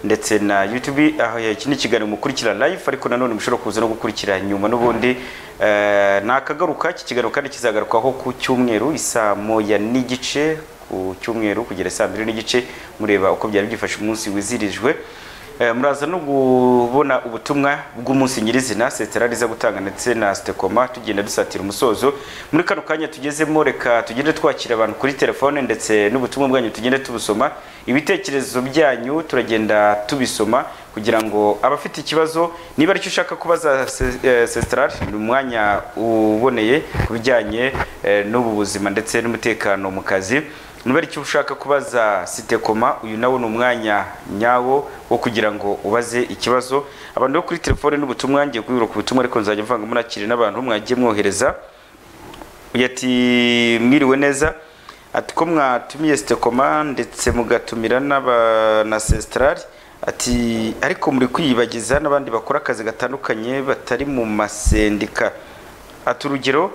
ndetse na YouTube, aho iki ni ikiganiro mukurikira live, ariko nanone mushobora kuza no gukurikira nyuma n'ubundi nakagaruka. Iki kiganiro kandi kizagarukaho ku cyumweru isaa 1:30 ku cyumweru kugera saa 2:30 mureba uko byari byifashe umunsi wizirijwe. Muraza no kubona ubutumwa bw'umunsi nyirizina Cestrar iza gutanga ndetse na Stecoma, tugenda dusatira umusozo. Muri kano kanya tugezemo, reka tugende twakira abantu kuri telefone ndetse n'ubutumwa bwanyu tugende tubusoma. Ibitekerezo byanyu turagenda tubisoma kugira ngo abafite ikibazo, niba aricyo ushaka kubaza Cestrar, ni umwanya uboneye kubijyanye n'ubu buzima ndetse n'umutekano mu kazi. Niba aricyo ushaka kubaza Stecoma, uyu nawo ni umwanya nyawo wo kugira ngo ubaze ikibazo. Abantu bo kuri telefone n'ubutumwa, ngiye kubibura ku butumwa ariko nzajya mvanga munakire n'abantu mwagiye mwohereza. Uyati mwiriwe neza, ati ko mwatumiye Stecoma ndetse mugatumira na Cestrar, ati ariko muri kwiyibagiza n'abandi bakora akazi gatandukanye batari mu masendika. Ati urugero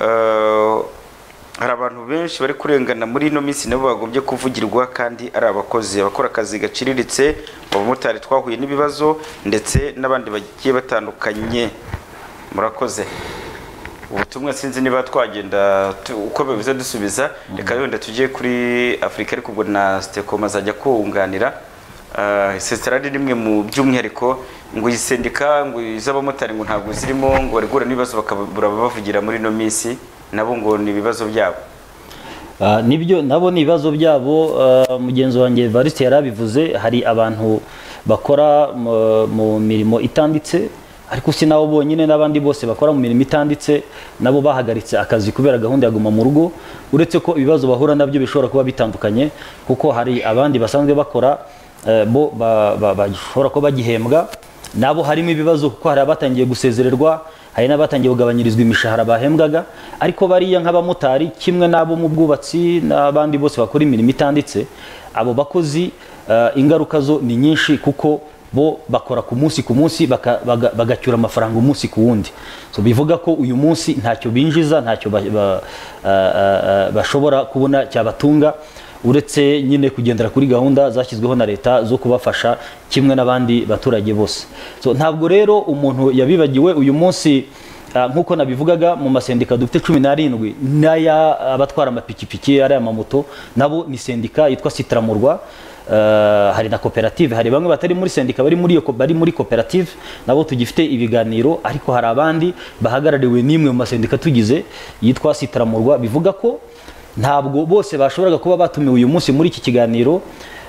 hari abantu benshi bari kurengana muri ino minsi nabo bagombye kuvugirwa kandi ari abakozi, abakora akazi gaciriritse, abamotari twahuye n'ibibazo ndetse n'abandi bagiye batandukanye. Murakoze. Ubutumwa sinzi niba twagenda uko bivuze dusubiza. Reka wenda tujye kuri Afrika, ariko ubwo na Stecoma azajya kunganira. Cestrar nimwe mu by'umwihariko ngo yisendika ngo iz'abamotari ngo ntabwo zirimo, ngo barigura n'ibibazo bakabura bavugira muri ino minsi, nabo ngo ni ibibazo byabo. Nibyo, nabo ni ibibazo byabo. Mugenzi wanjye Evariste yarabivuze, hari abantu bakora mu mirimo itanditse, ariko si nabo bonyine, n'abandi bose bakora mu mirimo itanditse nabo bahagaritse akazi kubera gahunda ya guma mu rugo. Uretse ko ibibazo bahura nabyo bishobora kuba bitandukanye, kuko hari abandi basanzwe bakora bo bashobora kuba bagihembwa, nabo harimo ibibazo kuko hari abatangiye gusezererwa, hari n'abatangiye kugabanyirizwa imishahara bahembwaga. Ariko bariya nk'abamotari kimwe n'abo mu bwubatsi n'abandi bose bakora imirimo itanditse, abo bakozi ingaruka zo ni nyinshi, kuko bo bakora ku munsi bagacyura amafaranga umunsi ku wundi. So bivuga ko uyu munsi ntacyo binjiza, ntacyo bashobora kubona cyabatunga, uretse nyine kugendera kuri gahunda zashyizweho na leta zo kubafasha kimwe n'abandi baturage bose. So ntabwo rero umuntu yabibagiwe. Uyu munsi nkuko nabivugaga, mu masendika dufite 17 n'aya abatwara amapikipiki, ari amamoto, nabo ni sendika yitwa Cestrar mu Rwanda. Hari na koperative, hari bamwe batari muri sendika bari muri koperative, nabo tugifite ibiganiro. Ariko hari abandi bahagarariwe n'imwe mu masendika tugize yitwa Cestrar mu Rwanda. Bivuga ko ntabwo bose bashoboraga kuba batumiwe uyu munsi muri iki kiganiro,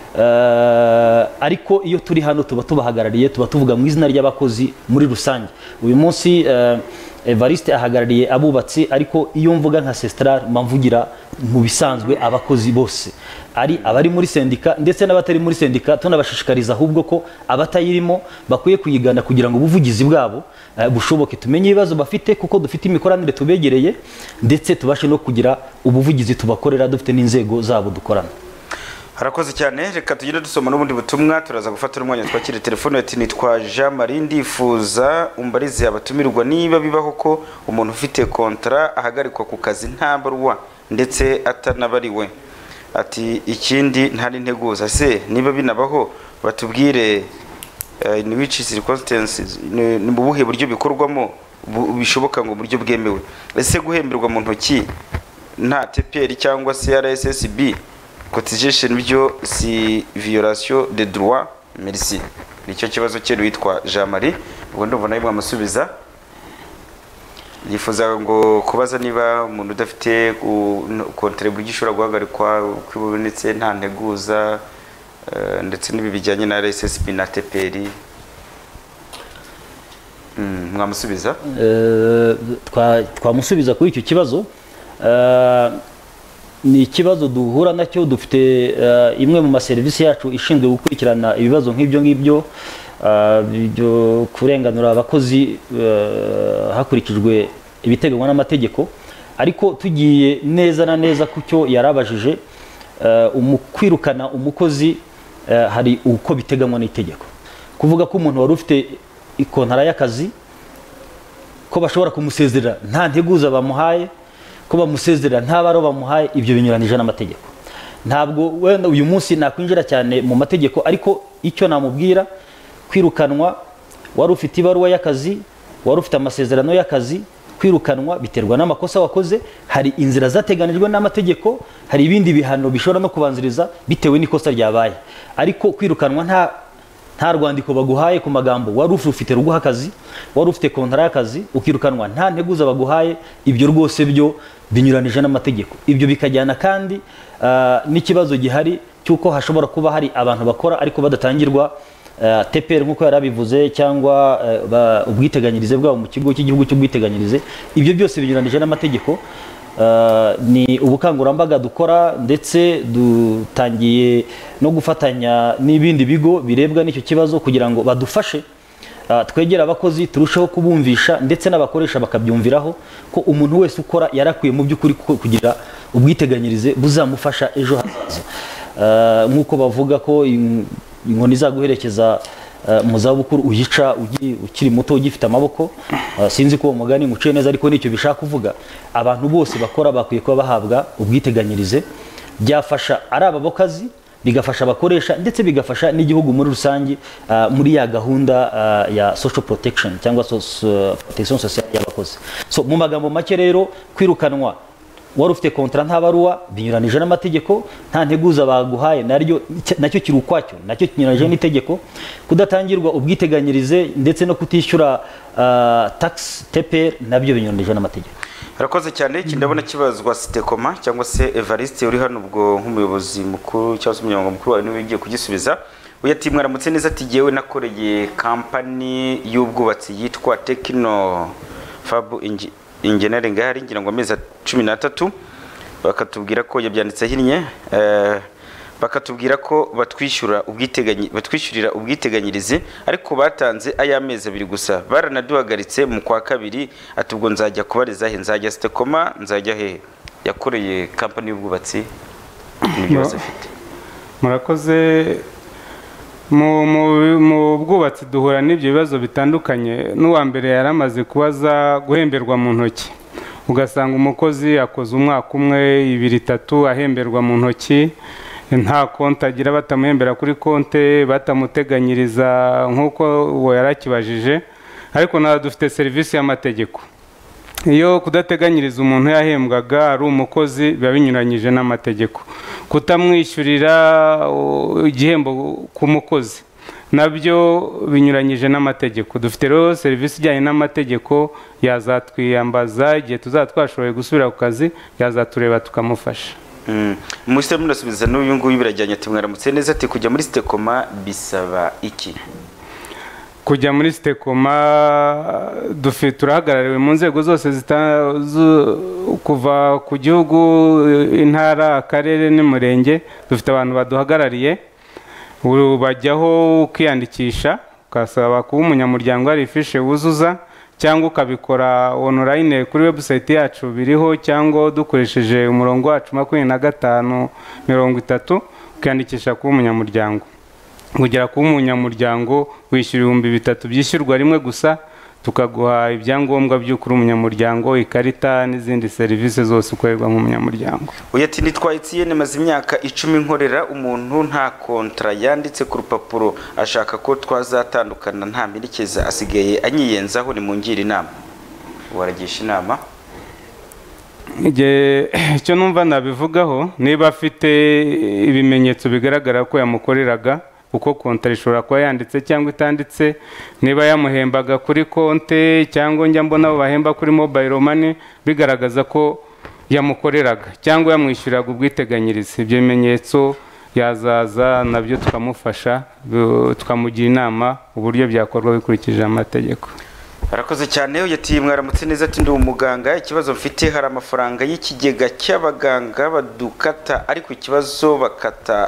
ariko iyo turi hano tuba tubahagarariye, tuba tuvuga mu izina ry'abakozi muri rusange. Uyu munsi Evariste ahagarariye abubatsi, ariko iyo mvuga nka Cestrar mvugira mu bisanzwe abakozi bose, ari abari muri sendika ndetse n'abatari muri sendika. Tunabashishikariza ahubwo ko abatayirimo bakwiye kuyigana kugira ngo ubuvugizi bwabo bushoboke, tumenye ibibazo bafite, kuko dufite imikoranire tubegereye, ndetse tubashe no kugira ubuvugizi tubakorera dufite n'inzego zabo dukorana. Harakoze cyane. Reka tugende dusoma n'ubundi butumwa. Turaza gufata umwanya twakire telefone. Ati nitwa Jean Marie, ndifuza umbarize abatumirwa niba bibaho ko umuntu ufite kontra ahagarikwa ku kazi nta barwa ndetse atanabariwe. Ati ikindi ntari nteguza, se niba binabaho batubwire in which circumstances, ni mu buhe buryo bikorwamo bishoboka ngo buryo bwemewe. Ese guhemberwa mu ntoki nta TPR cyangwa se RSSB cotisation byo si violation de droit? Merci. Nicyo kibazo cye witwa Jean Marie. Ubwo ndumva nawe mwamusubiza. Yifuza ngo kubaza niba umuntu udafite kontra buryo ishobora guhagarikwa kwibonetse nta nteguza, ndetse n'ibi bijyanye na RSSB na TPR. Mwamusubiza? Twamusubiza kuri icyo kibazo. Ni ikibazo duhura nacyo. Dufite imwe mu maserivisi yacu ishinzwe gukurikirana ibibazo nk'ibyo byo kurenganura abakozi hakurikijwe ibiteganywa n'amategeko. Ariko tugiye neza na neza ku cyo yarabajije, kwirukana umukozi hari uko biteganywa n'itegeko. Kuvuga ko umuntu wari ufite ikontara y'akazi ko bashobora kumusezerera nta nteguza bamuhaye, ko bamusezerera nta baro bamuhaye, ibyo binyuranije n'amategeko. ntabwo wenda uyu munsi nakwinjira cyane mu mategeko, ariko icyo namubwira, kwirukanwa wari ufite ibaruwa y'akazi, wari ufite amasezerano y'akazi, kwirukanwa biterwa n'amakosa wakoze. Hari inzira zateganijwe n'amategeko, hari ibindi bihano bishobora no kubanziriza bitewe n'ikosa ryabaye, ariko kwirukanwa nta rwandiko baguhaye ku magambo wari ufite ruguha akazi, wari ufite kontara y'akazi, ukirukanwa nta nteguza baguhaye, ibyo rwose byo binyuranije n'amategeko. Ibyo bikajyana kandi n'ikibazo gihari cy'uko hashobora kuba hari abantu bakora ariko badatangirwa TPR nk'uko yarabivuze, cyangwa ubwiteganyirize bwabo mu kigo cy'igihugu cy'ubwiteganyirize. Ibyo byose binyuranije n'amategeko. Ni ubukangurambaga dukora, ndetse dutangiye no gufatanya n'ibindi bigo birebwa n'icyo kibazo kugira ngo badufashe twegera abakozi, turusheho kubumvisha, ndetse n'abakoresha bakabyumviraho ko umuntu wese ukora yarakwiye mu by'ukuri kugira ubwiteganyirize buzamufasha ejo hazaza. Nk'uko bavuga ko inkoni izaguherekeza mu zabukuru uyica ukiri muto ugifite amaboko. Sinzi ko uwo mugani nguciye neza, ariko nicyo bishaka kuvuga. Abantu bose bakora bakwiye kuba bahabwa ubwiteganyirize, byafasha ari abakozi, bigafasha abakoresha, ndetse bigafasha n'igihugu muri rusange muri ya gahunda ya social protection cyangwa protection sociale y'abakozi. So mu magambo make rero, kwirukanwa wari ufite kontra nta baruwa binyuranije n'amategeko, nta nteguza baguhaye nacyo kiri ukwacyo, nacyo kinyuranije n'itegeko. Kudatangirwa ubwiteganyirize ndetse no kutishyura tax TPR nabyo binyuranije n'amategeko. Harakoze cyane. Iki ndabona kibazwa Stecoma cyangwa se Evariste uri hano ubwo nk'umuyobozi mukuru cyangwa se umunyamabanga mukuru wawe niwe ugiye kugisubiza. Uyu ati mwaramutse neza, ati jyewe nakoreye kampani y'ubwubatsi yitwa Techno Fab Engineering hari ngira ngo amezi 13, bakatubwira ko yabyanditse hinnye, bakatubwira ko batwishyurira ubwiteganyirize, ariko batanze aya mezi 2 gusa, baranaduhagaritse mu kwa kabiri. Ati ubwo nzajya kubariza he? Nzajya Stecoma, nzajya he? Yakoreye kampani y'ubwubatsi n'ibibazo afite. Murakoze. mu bwubatsi duhura n'ibyo bibazo bitandukanye. N'uwa mbere yaramaze kubaza guhemberwa mu ntoki, ugasanga umukozi akoze umwaka umwe 2 3 ahemberwa mu ntoki, nta konti agira, batamuhembera kuri konti, batamuteganyiriza nk'uko uwo yarakibajije. Ariko nawe dufite serivisi y'amategeko. Iyo kudateganyiriza umuntu yahembwaga ari umukozi biba binyuranyije n'amategeko. Kutamwishyurira igihembo ku mukozi nabyo binyuranyije n'amategeko. Dufite rero serivisi ijyanye n'amategeko, yazatwiyambaza igihe tuzatwashoboye gusubira ku kazi, yazatureba tukamufasha. Muste munasubiza n'uyu nguyu birajyanye. Ati mwaramutse neza, ati kujya muri Stecoma bisaba iki? Kujya muri Stecoma turahagarariwe mu nzego zose kuva ku gihugu, intara, akarere n'umurenge. Dufite abantu baduhagarariye, bajyaho ukiyandikisha, ukasaba kuba umunyamuryango, hari ifishe wuzuza, cyangwa ukabikora online kuri website yacu biriho, cyangwa dukoresheje umurongo wacu 2530 ukiyandikisha kuba umunyamuryango. Kugera ku umunyamuryango wishyura 3,000 byishyurwa rimwe gusa, tukaguha ibyangombwa by'ukuri umunyamuryango, ikarita n'izindi serivisi zose ukorerwa mu munyamuryango. Uyu ati nitwaye maze imyaka 10 nkorera umuntu, nta kontra yanditse ku rupapuro, ashaka ko twazatandukana, nta mirikeza asigaye anyiyenzaho, ni mungira inama. Waragisha inama? Icyo numva nabivugaho, niba afite ibimenyetso bigaragara ko yamukoreraga, uko konti ishobora kuba yanditse cyangwa itanditse, niba yamuhembaga kuri konti cyangwa njya mbona abo bahemba kuri mobile money, bigaragaza ko yamukoreraga cyangwa yamwishyuraga ubwiteganyirize. Ibyo bimenyetso yazaza nabyo tukamufasha, tukamugira inama uburyo byakorwa bikurikije amategeko. Arakoze cyane. Uyu ati mwaramutse neza, ati ndi umuganga, ikibazo mfite hari amafaranga y'ikigega cy'abaganga badukata, ariko ikibazo bakata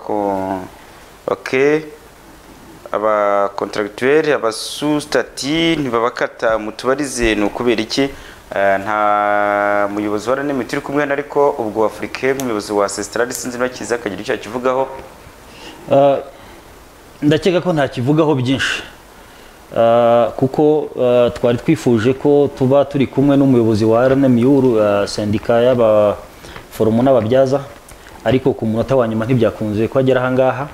aba contractuel, aba sous-statut ntibabakata, mutubarize no kubera iki? Nta muyobozi wa RNM turi kumwe, ariko ubwo Afrique umuyobozi wa Cestrar sinzi nakiza akagira icyo kivugaho. Ndakeka ko nta kivugaho byinshi, kuko twari twifuje ko tuba turi kumwe n'umuyobozi wa RNM sendika y'abaforomo n'ababyaza, ariko ku munota wa nyuma ntibyakunze ko agera ahangaha.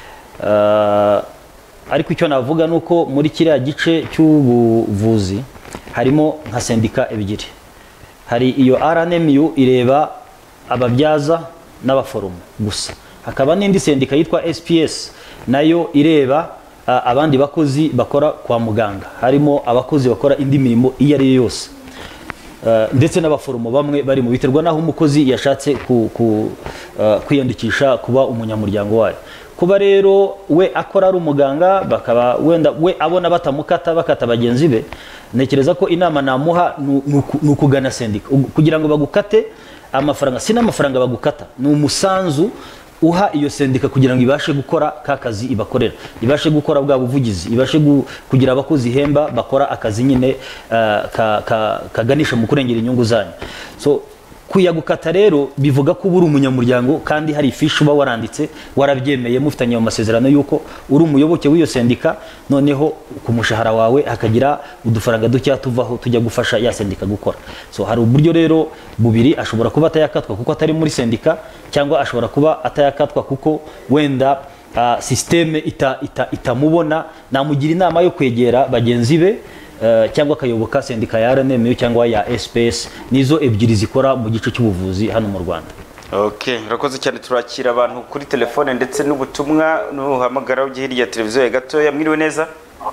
Ariko icyo navuga nuko muri kiriya gice cy'ubuvuzi harimo nka sendika ebyiri. Hari iyo RNMU ireba ababyaza n'abaforomo gusa, hakaba n'indi sendika yitwa SPS nayo ireba abandi bakozi bakora kwa muganga, harimo abakozi bakora indi mirimo iyo ari yo yose, ndetse n'abaforomo bamwe bari mu biterwa naho umukozi yashatse kwiyandikisha kuba umunyamuryango wayo. Kuba rero we akora ari umuganga bakaba wenda we abona bakata bagenzi be, nekereza ko inama namuha nukugana sendika kugira ngo bagukate amafaranga. Sina amafaranga bagukata, ni umusanzu uha iyo sendika kugira ngo ibashe gukora kakazi ibakorera, ibashe gukora bwa buvugizi, ibashe kugira abakozi hemba bakora akazi nyine kaganisha mu kurengera inyungu zanyu. So kuyagukata rero bivuga ko uri umunyamuryango kandi hari ifishi uba waranditse warabyemeye mufitanye mu masezerano yuko uri umuyoboke w'iyo sendika, noneho ku mushahara wawe hakagira udufaranga ducya tuvaho tujya gufasha ya sendika gukora. So hari uburyo rero bubiri, ashobora kuba atayakatwa kuko atari muri sendika, cyangwa ashobora kuba atayakatwa kuko wenda systeme itamubona. Namugira inama yo kwegera bagenzi be cyangwa akayoboka sendika ya RNMU cyangwa ya SPS, nizo ebyiri zikora mu gice cy'ubuvuzi hano mu Rwanda. Okay, urakoze cyane. Turakira abantu kuri telefone ndetse n'ubutumwa, nuhamagara ujye hirya televiziyo ya gatoya. Mwiriwe neza?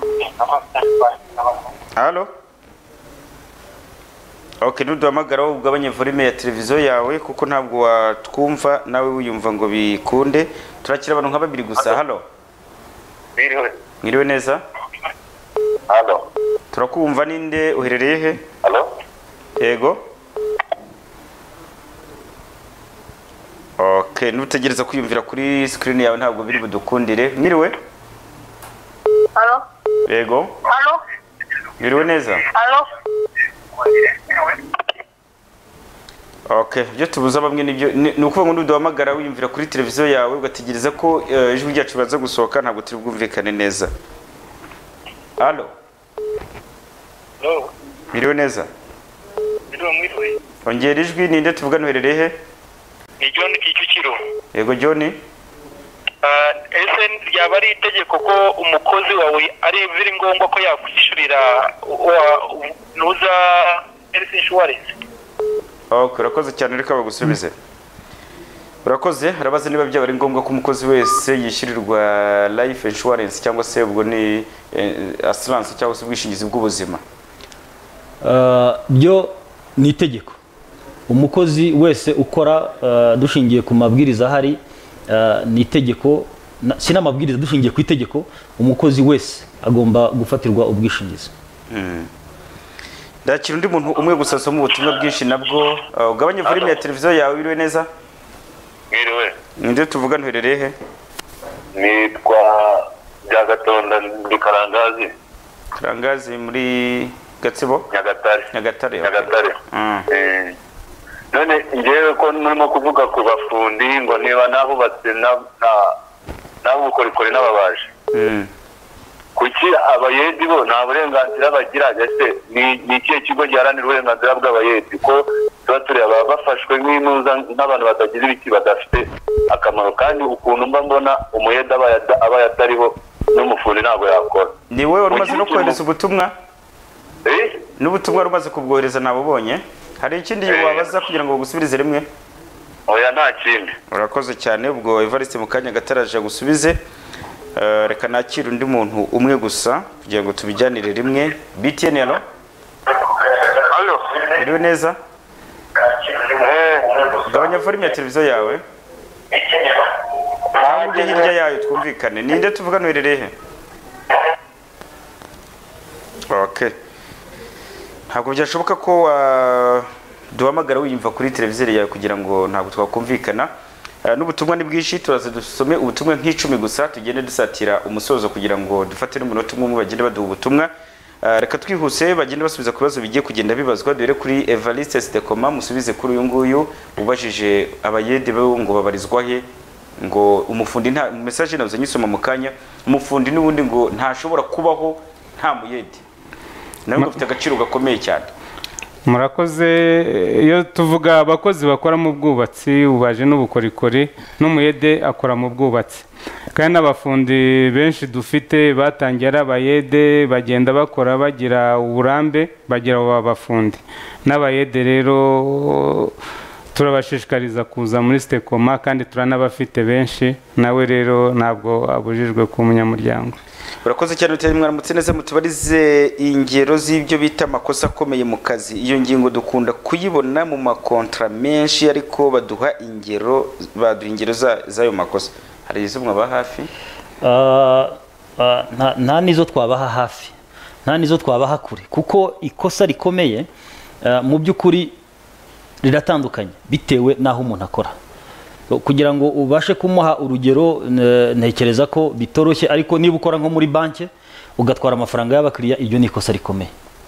Halo? Okay, nuduhamagara ugabanye volume ya televiziyo yawe kuko ntabwo watwumva nawe wiyumva ngo bikunde. Turakira abantu nka babiri gusa. Halo? Mwiriwe neza? Halo? Turakumva, ninde uherereye he? Halo? Yego. Okay, nutegereza kwiyumvira kuri screen yawe ntabwo biri budukundire. Mwiriwe? Halo? Yego. Halo? Mwiriwe neza? Halo? Okay, byo tubuza bamwe nibyo ni ukuvuga ngo nduhamagara wiyumvira kuri televiziyo yawe ugategereza ko ijwi ryacu baza gusohoka, ntabwo turi bwumvikane neza. Halo? Hello? Mwiriwe neza? Mwiriwe. Ongera ijwi, ninde tuvugana uherereye he? Ni John Kicukiro. Yego John. Ese ryaba ari itegeko ko umukozi wawe ari biri ngombwa ko yakwishurira nuza health insurance? Okay, urakoze cyane, reka bagusubize. Urakoze. Harabaza niba byaba ari ngombwa ko umukozi wese yishyurirwa life insurance cyangwa se ubwo ni assurance cyangwa se ubwishingizi bw'ubuzima. Byo ni itegeko. Umukozi wese ukora dushingiye ku mabwiriza hari, ni itegeko, sina amabwiriza, dushingiye ku itegeko, umukozi wese agomba gufatirwa ubwishingizi. Ndakira undi muntu umwe gusa asoma ubutumwa bwinshi nabwo. Ugabanye volume ya televiziyo yawe. Biriwe neza? Mwiriwe. Ninde tuvugana uherereye he? Nitwa Byagatonda ndi Karangazi. Karangazi muri Gatsibo? Nyagatare. None ngewe ko nurimo kuvuga ku bafundi ngo niba nabubatse n'abukorikori n'ababaje, kuki abayedi bo nta burenganzira bagira? Ese ni ikihe kigo giharanira uburenganzira bw'abayedi ko tuba tureba bafashwe nk'impuza n'abantu batagize ibiki badafite akamaro, kandi ukuntu mba mbona umuyedi aba yatariho n'umufundi ntabwo yakora? Ni wowe umaze no kohereza ubutumwa? N'ubutumwa rumaze kubwohereza nabubonye. Hari ikindi wabaza kugira ngo bagusubirize rimwe? Oya, nta kindi. Urakoze cyane. Ubwo Evariste mu kanya gataraje gusubize. Reka nakira undi muntu umwe gusa kugira ngo tubijyanire rimwe. BTN, halo? Halo? Biriwe neza? Gabanya volume ya televiziyo yawe. Ujye hirya yayo twumvikane. Ninde tuvugana uherereye he? Okay. Ntabwo byashoboka ko duhamagara wiyumva kuri televiziyo yawe kugira ngo ntabwo twakumvikana. N'ubutumwa ni bwinshi, turaza dusome ubutumwa nk'icumi gusa tugende dusatira umusozo kugira ngo dufate n'umunota umwe bagende baduha ubutumwa. Reka twihuse bagende basubiza ku bibazo bigiye kugenda bibazwa. Dore kuri Evariste Stecoma, musubize kuri uyu nguyu ubajije abayede bo ngo babarizwa he, ngo umufundi nta message navuze nyisoma mu kanya, umufundi n'ubundi ngo ntashobora kubaho nta muyede. Nawe ufite agaciro gakomeye cyane. murakoze. Iyo tuvuga abakozi bakora mu bwubatsi, ububaji n'ubukorikori, n'umuyede akora mu bwubatsi, kandi n'abafundi benshi dufite batangiye ari abayede, bagenda bakora bagira uburambe, bagira abafundi n'abayede. Rero turabashishikariza kuza muri Stecoma, kandi turanabafite benshi, nawe rero ntabwo abujijwe ku munyamuryango. Urakoze cyane utari mwaramutse neza, mutubarize ingero z'ibyo bita amakosa akomeye mu kazi. Iyo ngingo dukunda kuyibona mu makontra menshi, ariko baduha ingero z'ayo makosa. Hari izo mwaba hafi? Nta nizo twabaha hafi, nta nizo twabaha kure, kuko ikosa rikomeye mu by'ukuri riratandukanye bitewe n'aho umuntu akora. Kugira ngo ubashe kumuha urugero, ntekereza ko bitoroshye, ariko niba ukora nko muri banki ugatwara amafaranga y'abakiriya, iryo ni ikosa rikomeye.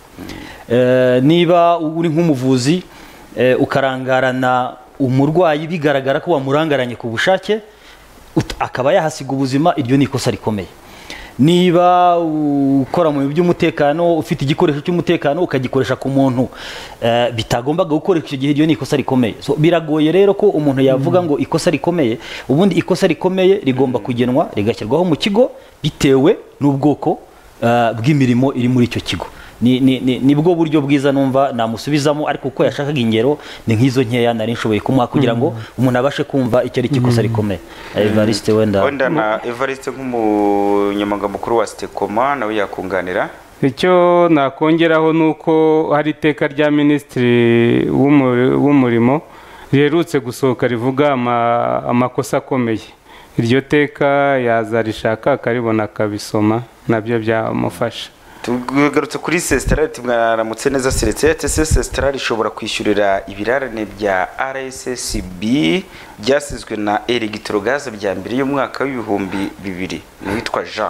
Niba uri nk'umuvuzi ukarangarana umurwayi bigaragara ko wamurangaranye ku bushake akaba yahasiga ubuzima, iryo ni ikosa rikomeye. Niba ukora mu by'umutekano ufite igikoresho cy'umutekano ukagikoresha ku muntu bitagombaga gukoresha icyo gihe, iryo ni ikosa rikomeye. Biragoye rero ko umuntu yavuga ngo ikosa rikomeye. Ubundi ikosa rikomeye rigomba kugenwa rigashyirwaho mu kigo bitewe n'ubwoko bw'imirimo iri muri icyo kigo. Nibwo buryo bwiza numva namusubizamo, ariko uko yashakaga ingero ni nk'izo nkeya nari nshoboye kumuha kugira ngo umuntu abashe kumva icyo ari ikosa rikomeye. Evariste wenda na Evariste nk'umunyamabanga mukuru wa Stecoma nawe yakunganira. Icyo nakongeraho nuko hari iteka rya Minisitiri w'umurimo riherutse gusohoka rivuga amakosa akomeye. Iryo teka yazarishaka akaribona akabisoma, nabyo byamufasha. Tugarutse kuri Cestrar, mwaramutse neza Seretse. Cestrar ishobora kwishyurira ibirarane bya RSSB byasizwe na Electrogas bya mbere y'umwaka w'ibihumbi 2000. Witwa Jean.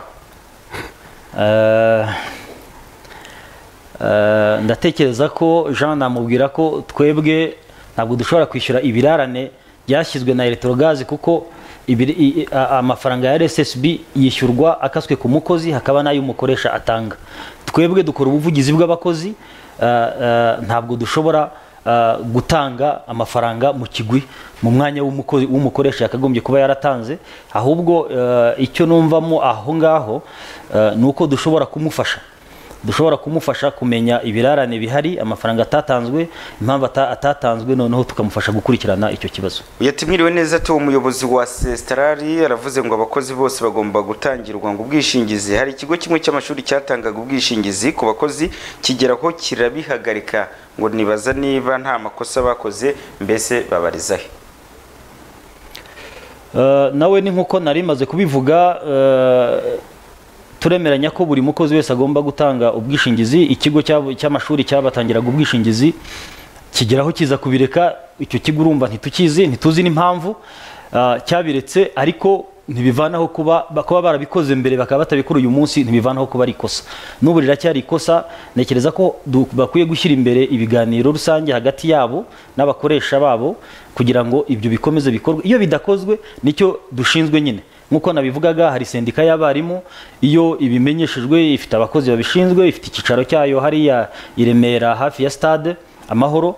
Ndatekereza ko Jean namubwira ko twebwe ntabwo dushobora kwishyura ibirarane byashyizwe na Electrogas, kuko amafaranga ya RSSB yishyurwa akaswe ku mukozi, hakaba n'ayo umukoresha atanga. Twebwe dukora ubuvugizi bw'abakozi, ntabwo dushobora gutanga amafaranga mu kigwi mu mwanya w'umukoresha yakagombye kuba yaratanze. Ahubwo icyo numvamo aho ngaho ni uko dushobora kumufasha kumenya ibirarane bihari, amafaranga atatanzwe, impamvu atatanzwe, noneho tukamufasha gukurikirana icyo kibazo. Yatimwiriwe neza to umuyobozi wa Cestrar aravuze ngo abakozi bose bagomba gutangirwa ngo ubwishingizi. Hari ikigo kimwe cy'amashuri cyatangaga ubwishingizi ku bakozi kigeraho kirabihagarika, ngo nibaza niba nta makosa bakoze, mbese babariza he? Nawe ni nkuko nari maze kubivuga, turemeranya ko buri mukozi wese agomba gutanga ubwishingizi. Ikigo cy'amashuri cyabatangiraga ubwishingizi kigeraho kiza kubireka. Icyo kigo urumva ntituzi n'impamvu cyabiretse, ariko ntibivanaho kuba barabikoze mbere bakaba batabikora uyu munsi, ntibivanaho kuba ari ikosa. N'ubu riracyari ikosa. Nekereza ko bakwiye gushyira imbere ibiganiro rusange hagati yabo n'abakoresha babo kugira ngo ibyo bikomeze bikorwe. Iyo bidakozwe nicyo dushinzwe nyine, nkuko nabivugaga, hari sendika y'abarimu. Iyo ibimenyeshejwe ifite abakozi babishinzwe, ifite ikicaro cyayo hariya i Remera hafi ya stade Amahoro.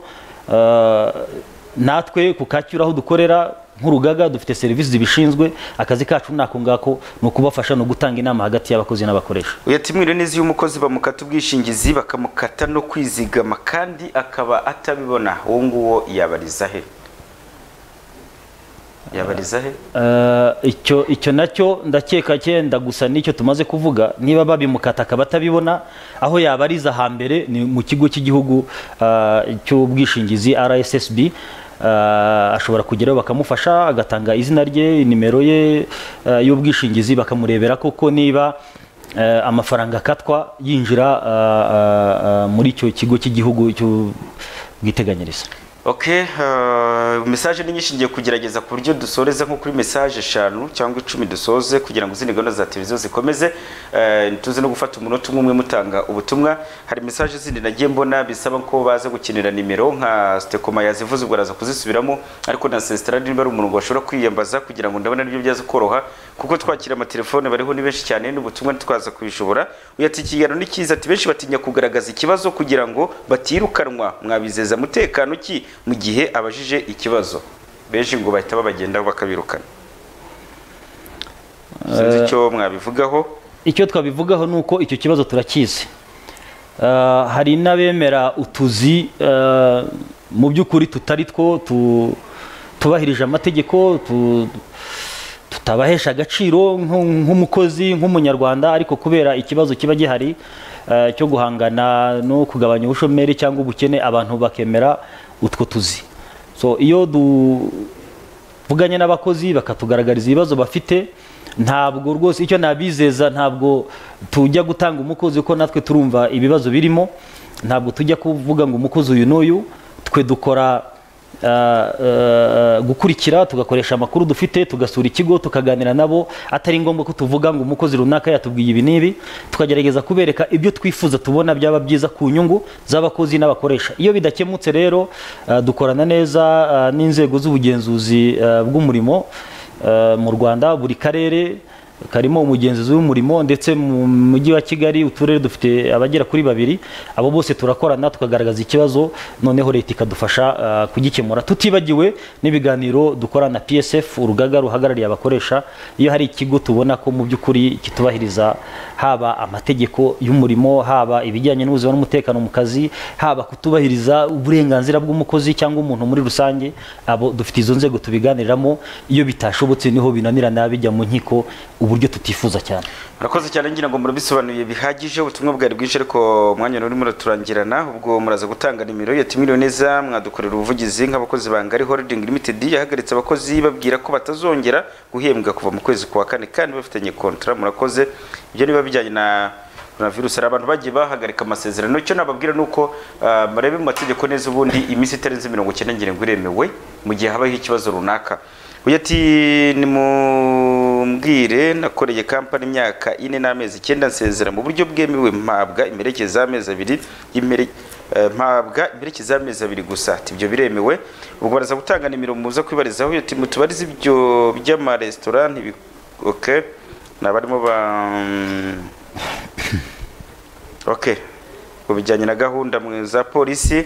Natwe ku Kacyiru aho dukorera nk'urugaga dufite serivisi zibishinzwe. Akazi kacu nako ngako no kubafasha no gutanga inama hagati y'abakozi n'abakoresha. Uyatimwire neza y'umukozi bamukata ubwishingizi bakamukata no kwizigama kandi akaba atabibona, uwo nguwo yabariza he? Icyo nacyo ndakeka cyenda gusa n'icyo tumaze kuvuga. Niba babimukata akaba atabibona, aho yabariza hambere ni mu kigo cy'igihugu cy'ubwishingizi RSSB. Ashobora kugeraho bakamufasha, agatanga izina rye, nimero ye y'ubwishingizi, bakamurebera koko niba amafaranga akatwa yinjira muri icyo kigo cy'igihugu cy'ubwiteganyirize. Message ni nyinshi ngiye kugerageza ku buryo dusoreza nko kuri message 5 cyangwa 10 dusoze kugira ngo izindi gahunda za televiziyo zikomeze. Tuze no gufata umunota umwe mutanga ubutumwa. Hari message zindi nagiye mbona bisaba ko baza gukinira nimero nka Stecoma yazivuze, ubwo araza kuzisubiramo, ariko na Cestrar niba ari umuntu washobora kwiyambaza kugira ngo ndabona nibyo byaza koroha kuko twakira amatelefone bariho ni benshi cyane n'ubutumwa twaza kubishobora. Uyati ikiganiro ni cyiza ati benshi batinya kugaragaza ikibazo kugira ngo batirukanwa, mwabizeza mutekano ki mu gihe abajije ikibazo? Benshi ngo bahita babagendaho bakabirukana. Sinzi icyo mwabivugaho. Icyo twabivugaho nuko icyo kibazo turakizi. Hari n'abemera utuzi mu by'ukuri tutari two tubahirije amategeko, tutabahesha agaciro nk'umukozi nk'umunyarwanda, ariko kubera ikibazo kiba gihari cyo guhangana no kugabanya ubushomeri cyangwa ubukene, abantu bakemera utwo tuzi. So iyo duvuganye n'abakozi bakatugaragariza ibibazo bafite, ntabwo rwose icyo nabizeza, ntabwo tujya gutanga umukozi ko natwe turumva ibibazo birimo, ntabwo tujya kuvuga ngo umukozi uyu n'uyu, twe dukora gukurikira, tugakoresha amakuru dufite, tugasura ikigo tukaganira nabo, atari ngombwa ko tuvuga ngo umukozi runaka yatubwiye ibi n'ibi, tukagerageza kubereka ibyo twifuza tubona byaba byiza ku nyungu z'abakozi n'abakoresha. Iyo bidakemutse rero dukorana neza n'inzego z'ubugenzuzi bw'umurimo mu Rwanda. Buri karere karimo umugenzuzi w'umurimo, ndetse mu mujyi wa Kigali uturere dufite abagera kuri 2. Abo bose turakorana tukagaragaza ikibazo, noneho leta ikadufasha kugikemura, tutibagiwe n'ibiganiro dukora na PSF, urugaga ruhagarariye abakoresha. Iyo hari ikigo tubona ko mu by'ukuri kitubahiriza haba amategeko y'umurimo, haba ibijyanye n'ubuzima n'umutekano mu kazi, haba kutubahiriza uburenganzira bw'umukozi cyangwa umuntu muri rusange, abo dufite izo nzego tubiganiriramo. Iyo bitashobotse niho binanirana bijya mu nkiko, uburyo tutifuza cyane. Murakoze cyane, ngira ngo murabisobanuye bihagije, ubutumwa bwari bwinshi ariko umwanya urimo uraturangirana. Ubwo muraza gutanga nimero ya timiro neza, mwadukorera ubuvugizi nk'abakozi bangari Holding Limited yahagaritse abakozi babwira ko batazongera guhembwa kuva mu kwezi kwa 4 kandi bafitanye contrat. Murakoze. Ibyo niba bijyanye na coronavirus, abantu bagiye bahagarika amasezerano. Icyo nababwira nuko murebe mu mategeko neza, ubundi iminsi itarenze 90 ngire ngo iremewe mu gihe habaho ikibazo runaka. Uyati ni mumbwire nakoreye company imyaka 4 n'amezi 9 nsezera mu buryo bwemewe, mpabwa imperekeza amezi 2 mpabwa imperekeza amezi 2 gusa. Ati ibyo biremewe. Ubwo baraza gutanga nimero muza kwibarizaho. Uyati mutubarize ibyo by'ama restaurant okay nabarimo okay ubijyanye na gahunda za polisi.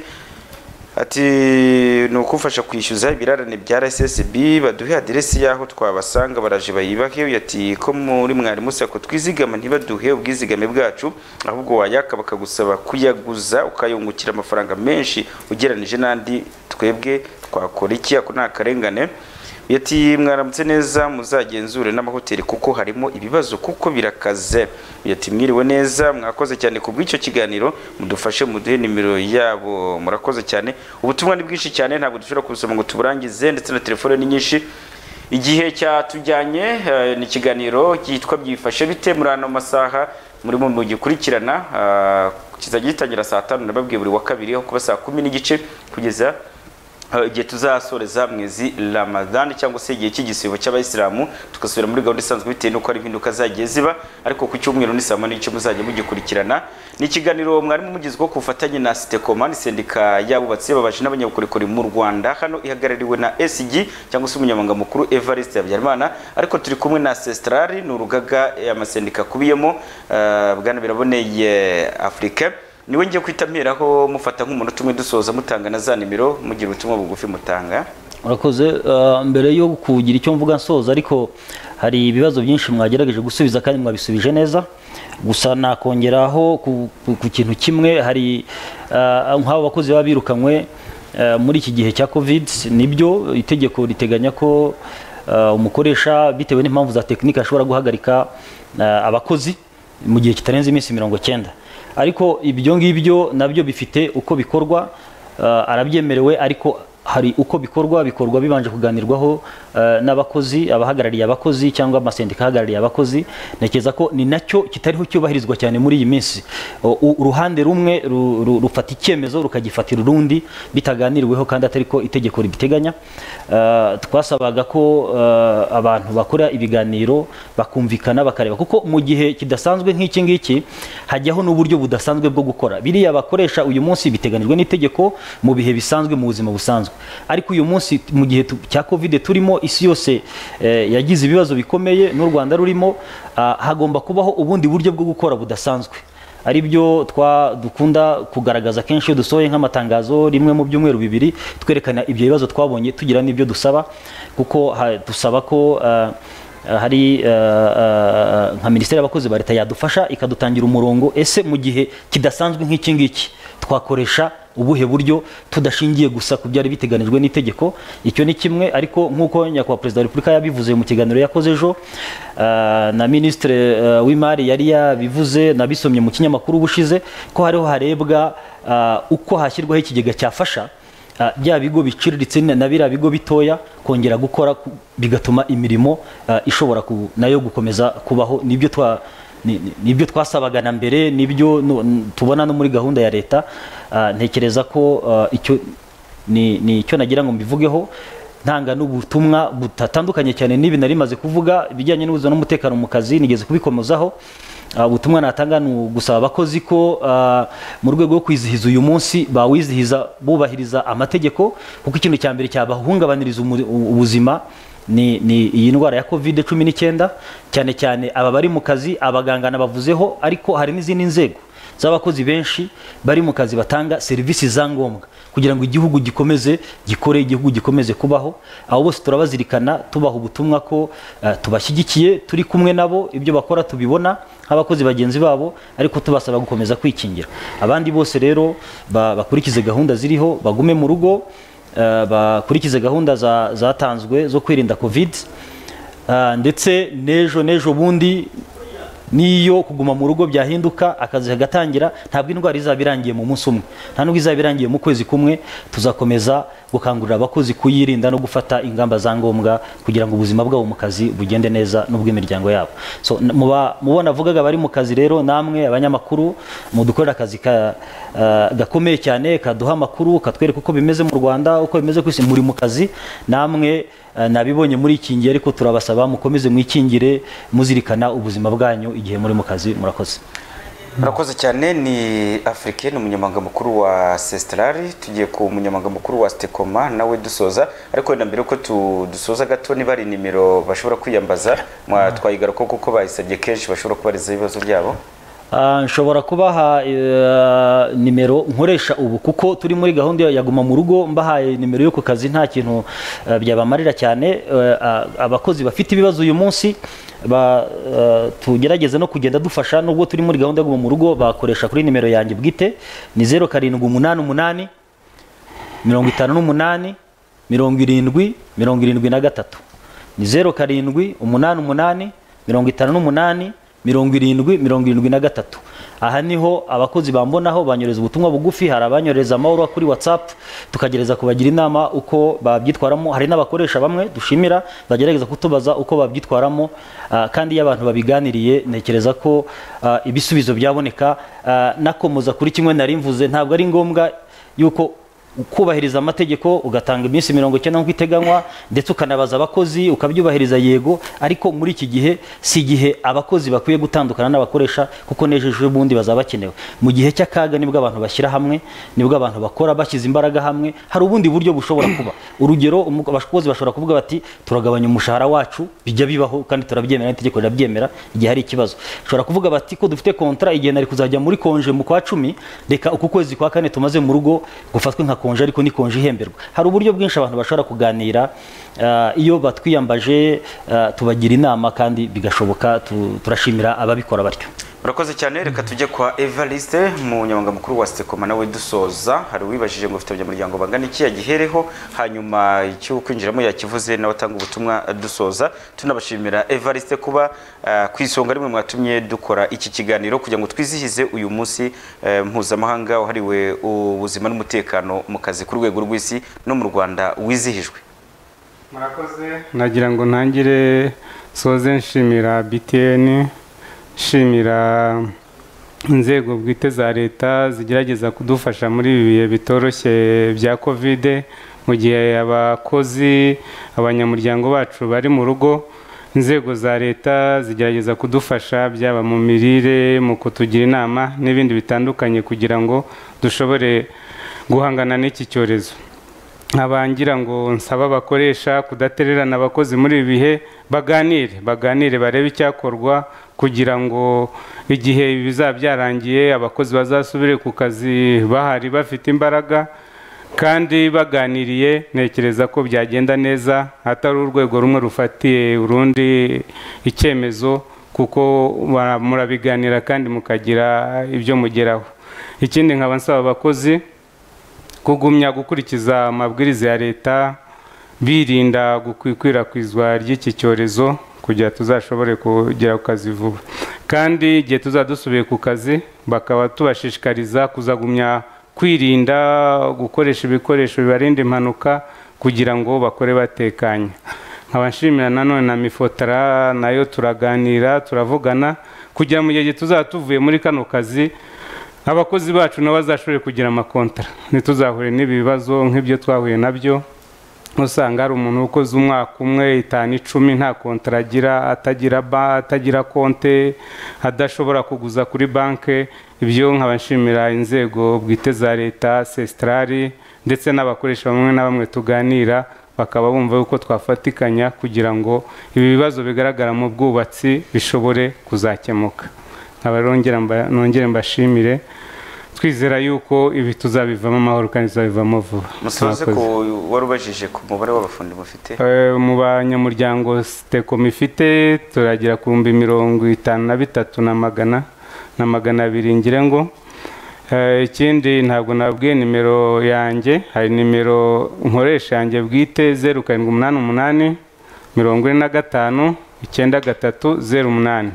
Ati nukufasha kwishyuza ibirarane bya RSSB, baduhe aderesi yaho twabasanga baraje bayibahe. Ati ko muri mwari musa ko twizigama ntibaduhe ubwizigame bwacu, ahubwo wayaka bakagusaba kuyaguza ukayungukira amafaranga menshi ugeranije n'andi, twebwe twakora iki? Ako nta karengane. Yati mwaramutse neza, muzagenzure n'amahoteli kuko harimo ibibazo kuko birakaze. Yati mwiriwe neza, mwakoze cyane ku bw'icyo kiganiro, mudufashe muduhe nimero yabo. Murakoze cyane. Ubutumwa ni bwinshi cyane, ntabwo dushobora kubusoma ngo tuburangize, ndetse na telefone ni nyinshi. Igihe cyatujyanye ni ikiganiro cyitwa byifashe bite muri ano masaha murimo mugikurikirana, kizajya gitangira saa 5 nababwiye buri wa kabiri aho kuba saa 10 n'igice kugeza igihe tuzasoreza mwezi Ramadan cyangwa se igihe cy'igisibo cy'abayisilamu, tugasubira muri gahunda isanzwe bitewe nuko ari impinduka zagiye ziba. Ariko ku cyumweru ni saa 8 n'igice muzajya mugikurikirana. Ni ikiganiro mwarimu mugizwe ku bufatanye na Stecoma, ni sendika y'abubatsi babaje n'abanyabukorikori mu Rwanda, hano ihagarariwe na SG cyangwa se umunyamabanga mukuru Evariste Habyarimana. Ariko turi kumwe na Cestrar, ni urugaga y'amasendika kubiyemo bwana biraboneye Afrika. Niwe ngiye kwitamiraho mufata nk'umuntu umwe dusoza mutanga na za nimero, mugira ubutumwa bugufi mutanga. Urakoze. Mbere yo kugira icyo mvuga nsoza, ariko hari ibibazo byinshi mwagerageje gusubiza kandi mwabisubije neza. Gusa nakongeraho ku kintu kimwe, hari nk'abo bakozi babirukanywe muri iki gihe cya covid. Nibyo itegeko riteganya ko umukoresha bitewe n'impamvu za tekinike ashobora guhagarika abakozi mu gihe kitarenze iminsi 90. Ariko ibyo ngibyo nabyo bifite uko bikorwa, arabyemerewe, ariko hari uko bikorwa bibanje kuganirwaho n'abakozi, abahagarariye abakozi cyangwa amasendika ahagarariye abakozi. Nekeza ko ni nacyo kitariho cyubahirizwa cyane muri iyi minsi. Uruhande rumwe rufata icyemezo rukagifatira urundi bitaganiriweho kandi atari ko itegeko ribiteganya. Twasabaga ko abantu bakora ibiganiro bakumvikana bakareba, kuko mu gihe kidasanzwe nk'iki ngiki hajyaho n'uburyo budasanzwe bwo gukora. Biriya bakoresha uyu munsi biteganijwe n'itegeko mu bihe bisanzwe mu buzima busanzwe. bisanzwe. Ariko uyu munsi mu gihe cya covid turimo, isi yose yagize ibibazo bikomeye n'u Rwanda rurimo, hagomba kubaho ubundi buryo bwo gukora budasanzwe, ari byo dukunda kugaragaza kenshi iyo dusohoye nk'amatangazo rimwe mu byumweru bibiri twerekana ibyo bibazo twabonye, tugira n'ibyo dusaba, kuko dusaba ko hari nka Minisiteri y'Abakozi ba Leta yadufasha ikadutangira umurongo, ese mu gihe kidasanzwe nk'iki ngiki twakoresha ubuhe buryo tudashingiye gusa ku byari biteganijwe n'itegeko. Icyo ni kimwe, ariko nk'uko nyakubahwa Perezida wa Repubulika yabivuze mu kiganiro yakoze ejo, na Minisitiri w'Imari yari yabivuze, nabisomye mu kinyamakuru ubushize, ko hariho harebwa uko hashyirwaho ikigega cyafasha bya bigo biciriritse na biriya bigo bitoya kongera gukora, bigatuma imirimo ishobora nayo gukomeza kubaho. Nibyo twasabaga na mbere, nibyo tubona no muri gahunda ya leta. Ntekereza ko icyo ni icyo nagira ngo mbivugeho, ntanga n'ubutumwa butatandukanye cyane n'ibi nari maze kuvuga. Ibijyanye n'ubuzima n'umutekano mu kazi nigeze kubikomozaho. Ubutumwa natanga ni gusaba abakozi ko mu rwego rwo kwizihiza uyu munsi bawizihiza bubahiriza amategeko, kuko ikintu cya mbere cyabahungabaniriza ubuzima ni iyi ndwara ya covid-19, cyane cyane aba bari mu kazi. Abaganga nabavuzeho, ariko hari n'izindi nzego z'abakozi benshi bari mu kazi batanga serivisi za ngombwa kugira ngo igihugu gikomeze gikore, igihugu gikomeze kubaho. Abo bose turabazirikana, tubaha ubutumwa ko tubashyigikiye, turi kumwe nabo, ibyo bakora tubibona nk'abakozi bagenzi babo, ariko tubasaba gukomeza kwikingira. Abandi bose rero bakurikize gahunda ziriho, bagume mu rugo, bakurikize gahunda zatanzwe zo kwirinda covid, ndetse n'ejo bundi niyo kuguma mu rugo byahinduka akazi kagatangira, ntabwo indwara izaba irangiye mu munsi umwe, nta nubwo izaba irangiye mu kwezi kumwe. Tuzakomeza gukangurira abakozi kuyirinda no gufata ingamba za ngombwa kugira ngo ubuzima bwabo mu kazi bugende neza n'ubw'imiryango yabo. So mubona avugaga bari mu kazi rero, namwe abanyamakuru mudukorera akazi gakomeye cyane, kaduha amakuru, katwereka uko bimeze mu Rwanda, uko bimeze ku isi. Muri mu kazi namwe, nabibonye muri ikingiye, ariko turabasaba mukomeze mwikingire, muzirikana ubuzima bwanyu igihe muri mu kazi. Murakoze cyane. Ni Africaine, umunyamabanga mukuru wa Cestrar. Tugiye ku munyamabanga mukuru wa Stecoma nawe dusoza, ariko wenda mbere ko dusoza gato, niba ari nimero bashobora kwiyambaza twayigaruka, kuko bayisabye kenshi, bashobora kubariza ibibazo byabo. Nshobora kubaha nimero nkoresha ubu, kuko turi muri gahunda ya guma mu rugo. Mbahaye nimero yo ku kazi nta kintu byabamarira cyane. Abakozi bafite ibibazo uyu munsi tugerageze no kugenda dufasha, nubwo turi muri gahunda yo guma mu rugo, bakoresha kuri nimero yanjye bwite, ni 0788 58 70 73, ni 0788 58 70 73. Aha niho abakozi bambonaho, banyoreza ubutumwa bugufi. Hari abanyoreza amahoro kuri WhatsApp, tukagereza kubagira inama uko babyitwaramo. Hari n'abakoresha bamwe dushimira bagerageza kutubaza uko babyitwaramo, kandi iyo abantu babiganiriye ntekereza ko ibisubizo byaboneka. Nakomoza kuri kimwe nari mvuze, ntabwo ari ngombwa yuko ukubahiriza amategeko ugatanga iminsi 90 nk'uko iteganywa, ndetse ukanabaza abakozi ukabyubahiriza, yego, ariko muri iki gihe si igihe abakozi bakwiye gutandukana n'abakoresha, kuko nejeje bundi bazaba bakenewe. Mu gihe cy'akaga nibwo abantu bashyira hamwe, nibwo abantu bakora bashyize imbaraga hamwe. Hari ubundi buryo bushobora kuba, urugero abakozi bashobora kuvuga bati turagabanya umushahara wacu, bijya bibaho kandi turabyemera, n'itegeko rirabyemera igihe hari ikibazo. Bashobora kuvuga bati ko dufite kontra, igihe nari kuzajya muri konje mu kwa 10, reka uku kwezi kwa 4 tumaze mu rugo gufatwe nka konje, ariko ni konje ihemberwa. Hari uburyo bwinshi abantu bashobora kuganira. Iyo batwiyambaje tubagira inama kandi bigashoboka. Turashimira ababikora batyo. Murakoze cyane. Reka tujye kwa Evariste, umunyamabanga mukuru wa Stecoma nawe dusoza. Hari wibajije ngo ufite abanyamuryango bangana iki, yagihereho, hanyuma icyo kwinjiramo yakivuze, nawe atanga ubutumwa dusoza. Tunabashimira Evariste kuba kwisonga rimwe mwatumye dukora iki kiganiro kugira ngo twizihize uyu munsi mpuzamahanga wahariwe ubuzima n'umutekano mu kazi ku rwego rw'isi no mu Rwanda wizihijwe. Murakoze. Nagira ngo ntangire soze nshimira BTN, shimira inzego bwite za leta zigerageza kudufasha muri ibi bihe bitoroshye bya covid, mu gihe abakozi, abanyamuryango bacu bari mu rugo. Inzego za leta zigerageza kudufasha, byaba mu mirire, mu kutugira inama n'ibindi bitandukanye, kugira ngo dushobore guhangana n'iki cyorezo. nkabangira ngo nsaba abakoresha kudatererana abakozi muri ibi bihe, baganire barebe icyakorwa kugira ngo igihe bizaba byarangiye abakozi bazasubire ku kazi bahari bafite imbaraga, kandi baganiriye ntekereza ko byagenda neza atari urwego rumwe rufatiye urundi icyemezo, kuko murabiganira kandi mukagira ibyo mugeraho. Ikindi nkaba nsaba abakozi kugumya gukurikiza amabwiriza ya leta, birinda gukwirakwizwa ry'iki cyorezo kugira tuzashobore kugera ku kazi vuba, kandi igihe tuzadusubiye ku kazi bakaba tubashishikariza kuzagumya kwirinda gukoresha ibikoresho bibarinda impanuka kugira ngo bakore batekanye. Nkaba nshimira nanone na Mifotara, nayo turaganira turavugana kugira mu gihe tuzaba tuvuye muri kano kazi abakozi bacu nabo bazashobore kugira amakontara, ntituzahure n'ibibazo nk'ibyo twahuye nabyo, usanga hari umuntu ukoze umwaka umwe 5, 10 nta kontara agira, atagira konte, adashobora kuguza kuri banke. Ibyo nkaba nshimira inzego bwite za leta, Cestrar ndetse n'abakoresha bamwe na bamwe tuganira, bakaba bumva yuko twafatikanya kugira ngo ibi bibazo bigaragara mu bwubatsi bishobore kuzakemuka. Nongere mbashimire, twizera yuko ibi tuzabivamo amahoro kandi tuzabivamo vuba. Musoze ko warubajije ku mubare w'abafundi mufite? Mu banyamuryango Stecoma ifite turagira ku 53,200 ngire ngo. Ikindi ntabwo nabwiye nimero yanjye, hari nimero nkoresha yanjye bwite 0788 45 9308.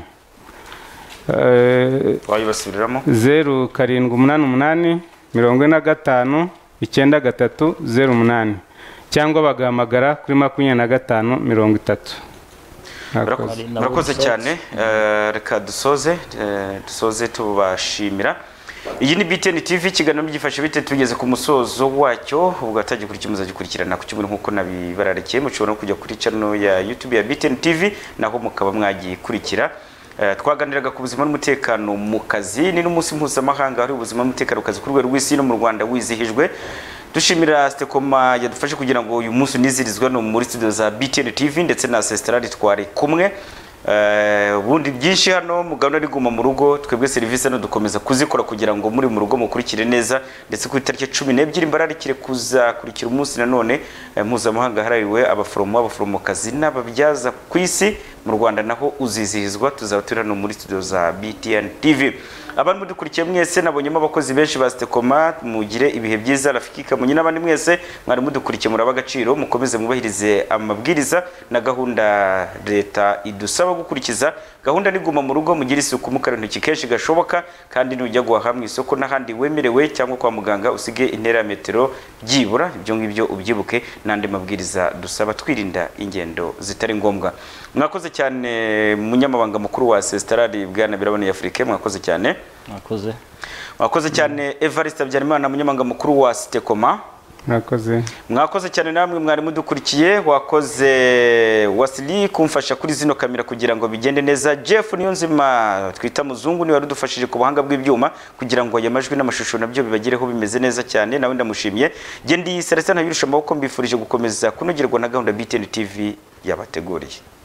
Wayibasubiriramo? 0788 45 9308, cyangwa bagahamagara kuri 25 30. Murakoze cyane. Reka dusoze tubashimira. Iyi ni BTN TV, ikiganiro byifashe bite tugeze ku musozo wacyo, ubwo atagikurikira muzagikurikirana ku cyumweru nkuko nabibararekeye. Mushobora no kujya kuri channel ya YouTube ya BTN TV naho mukaba mwagikurikira. Twaganiraga ku buzima n'umutekano mu kazi, ni n'umunsi mpuzamahanga hari ubuzima n'umutekano kazi ku rwego rw'isi no mu Rwanda wizihijwe. Dushimira Stecoma yadufashe kugira ngo uyu munsi nizirizwe no muri studio za BTN TV ndetse na Cestrar twari kumwe. Ubundi byinshi hano mugabane ari guma mu rugo, twebwe serivisi no dukomeza kuzikora kugira ngo muri mu rugo mukurikire neza, ndetse ku itariki 12 mbararikire kuzakurikira umunsi nanone mpuzamahanga harariwe abaforomokazi n'ababyaza ku isi. Mu Rwanda naho uzizihizwa, tuzaba turi hano muri studio za BTN TV. Abantu mudukurikiye mwese, nabonyemo abakozi benshi ba Stecoma, mugire ibihe byiza. Rafiki munyi n'abandi mwese mwari mudukurikiye muraba agaciro, mukomeze mubahirize amabwiriza na gahunda leta idusaba gukurikiza. Gahunda ni guma mu rugo, mugire isuku, mukaraba intoki kenshi gashoboka, kandi nujya guhaha mu isoko n'ahandi wemerewe cyangwa kwa muganga usige intera ya metero byibura. Ibyo ngibyo ubyibuke, n'andi mabwiriza dusaba twirinda ingendo zitari ngombwa. Mwakoze cyane munyamabanga mukuru wa Cestrar bwana Birabone Afrique, mwakoze cyane. Mwakoze cyane Evariste Habyarimana munyamabanga mukuru wa Stecoma. Mwakoze cyane namwe mwari mudukurikiye. Wakoze Wasili kumfasha kuri zino kamera kugira ngo bigende neza. Jeff Niyonzima twita muzungu ni warudufashije ku buhanga bw'ibyuma kugira ngo aya majwi n'amashusho nabyo bibagireho bimeze neza cyane. Nawe ndamushimiye. Gendi Celestin Habirusha amaboko, mbifurije gukomeza kunogerwa na gahunda BTN TV yabateguriye.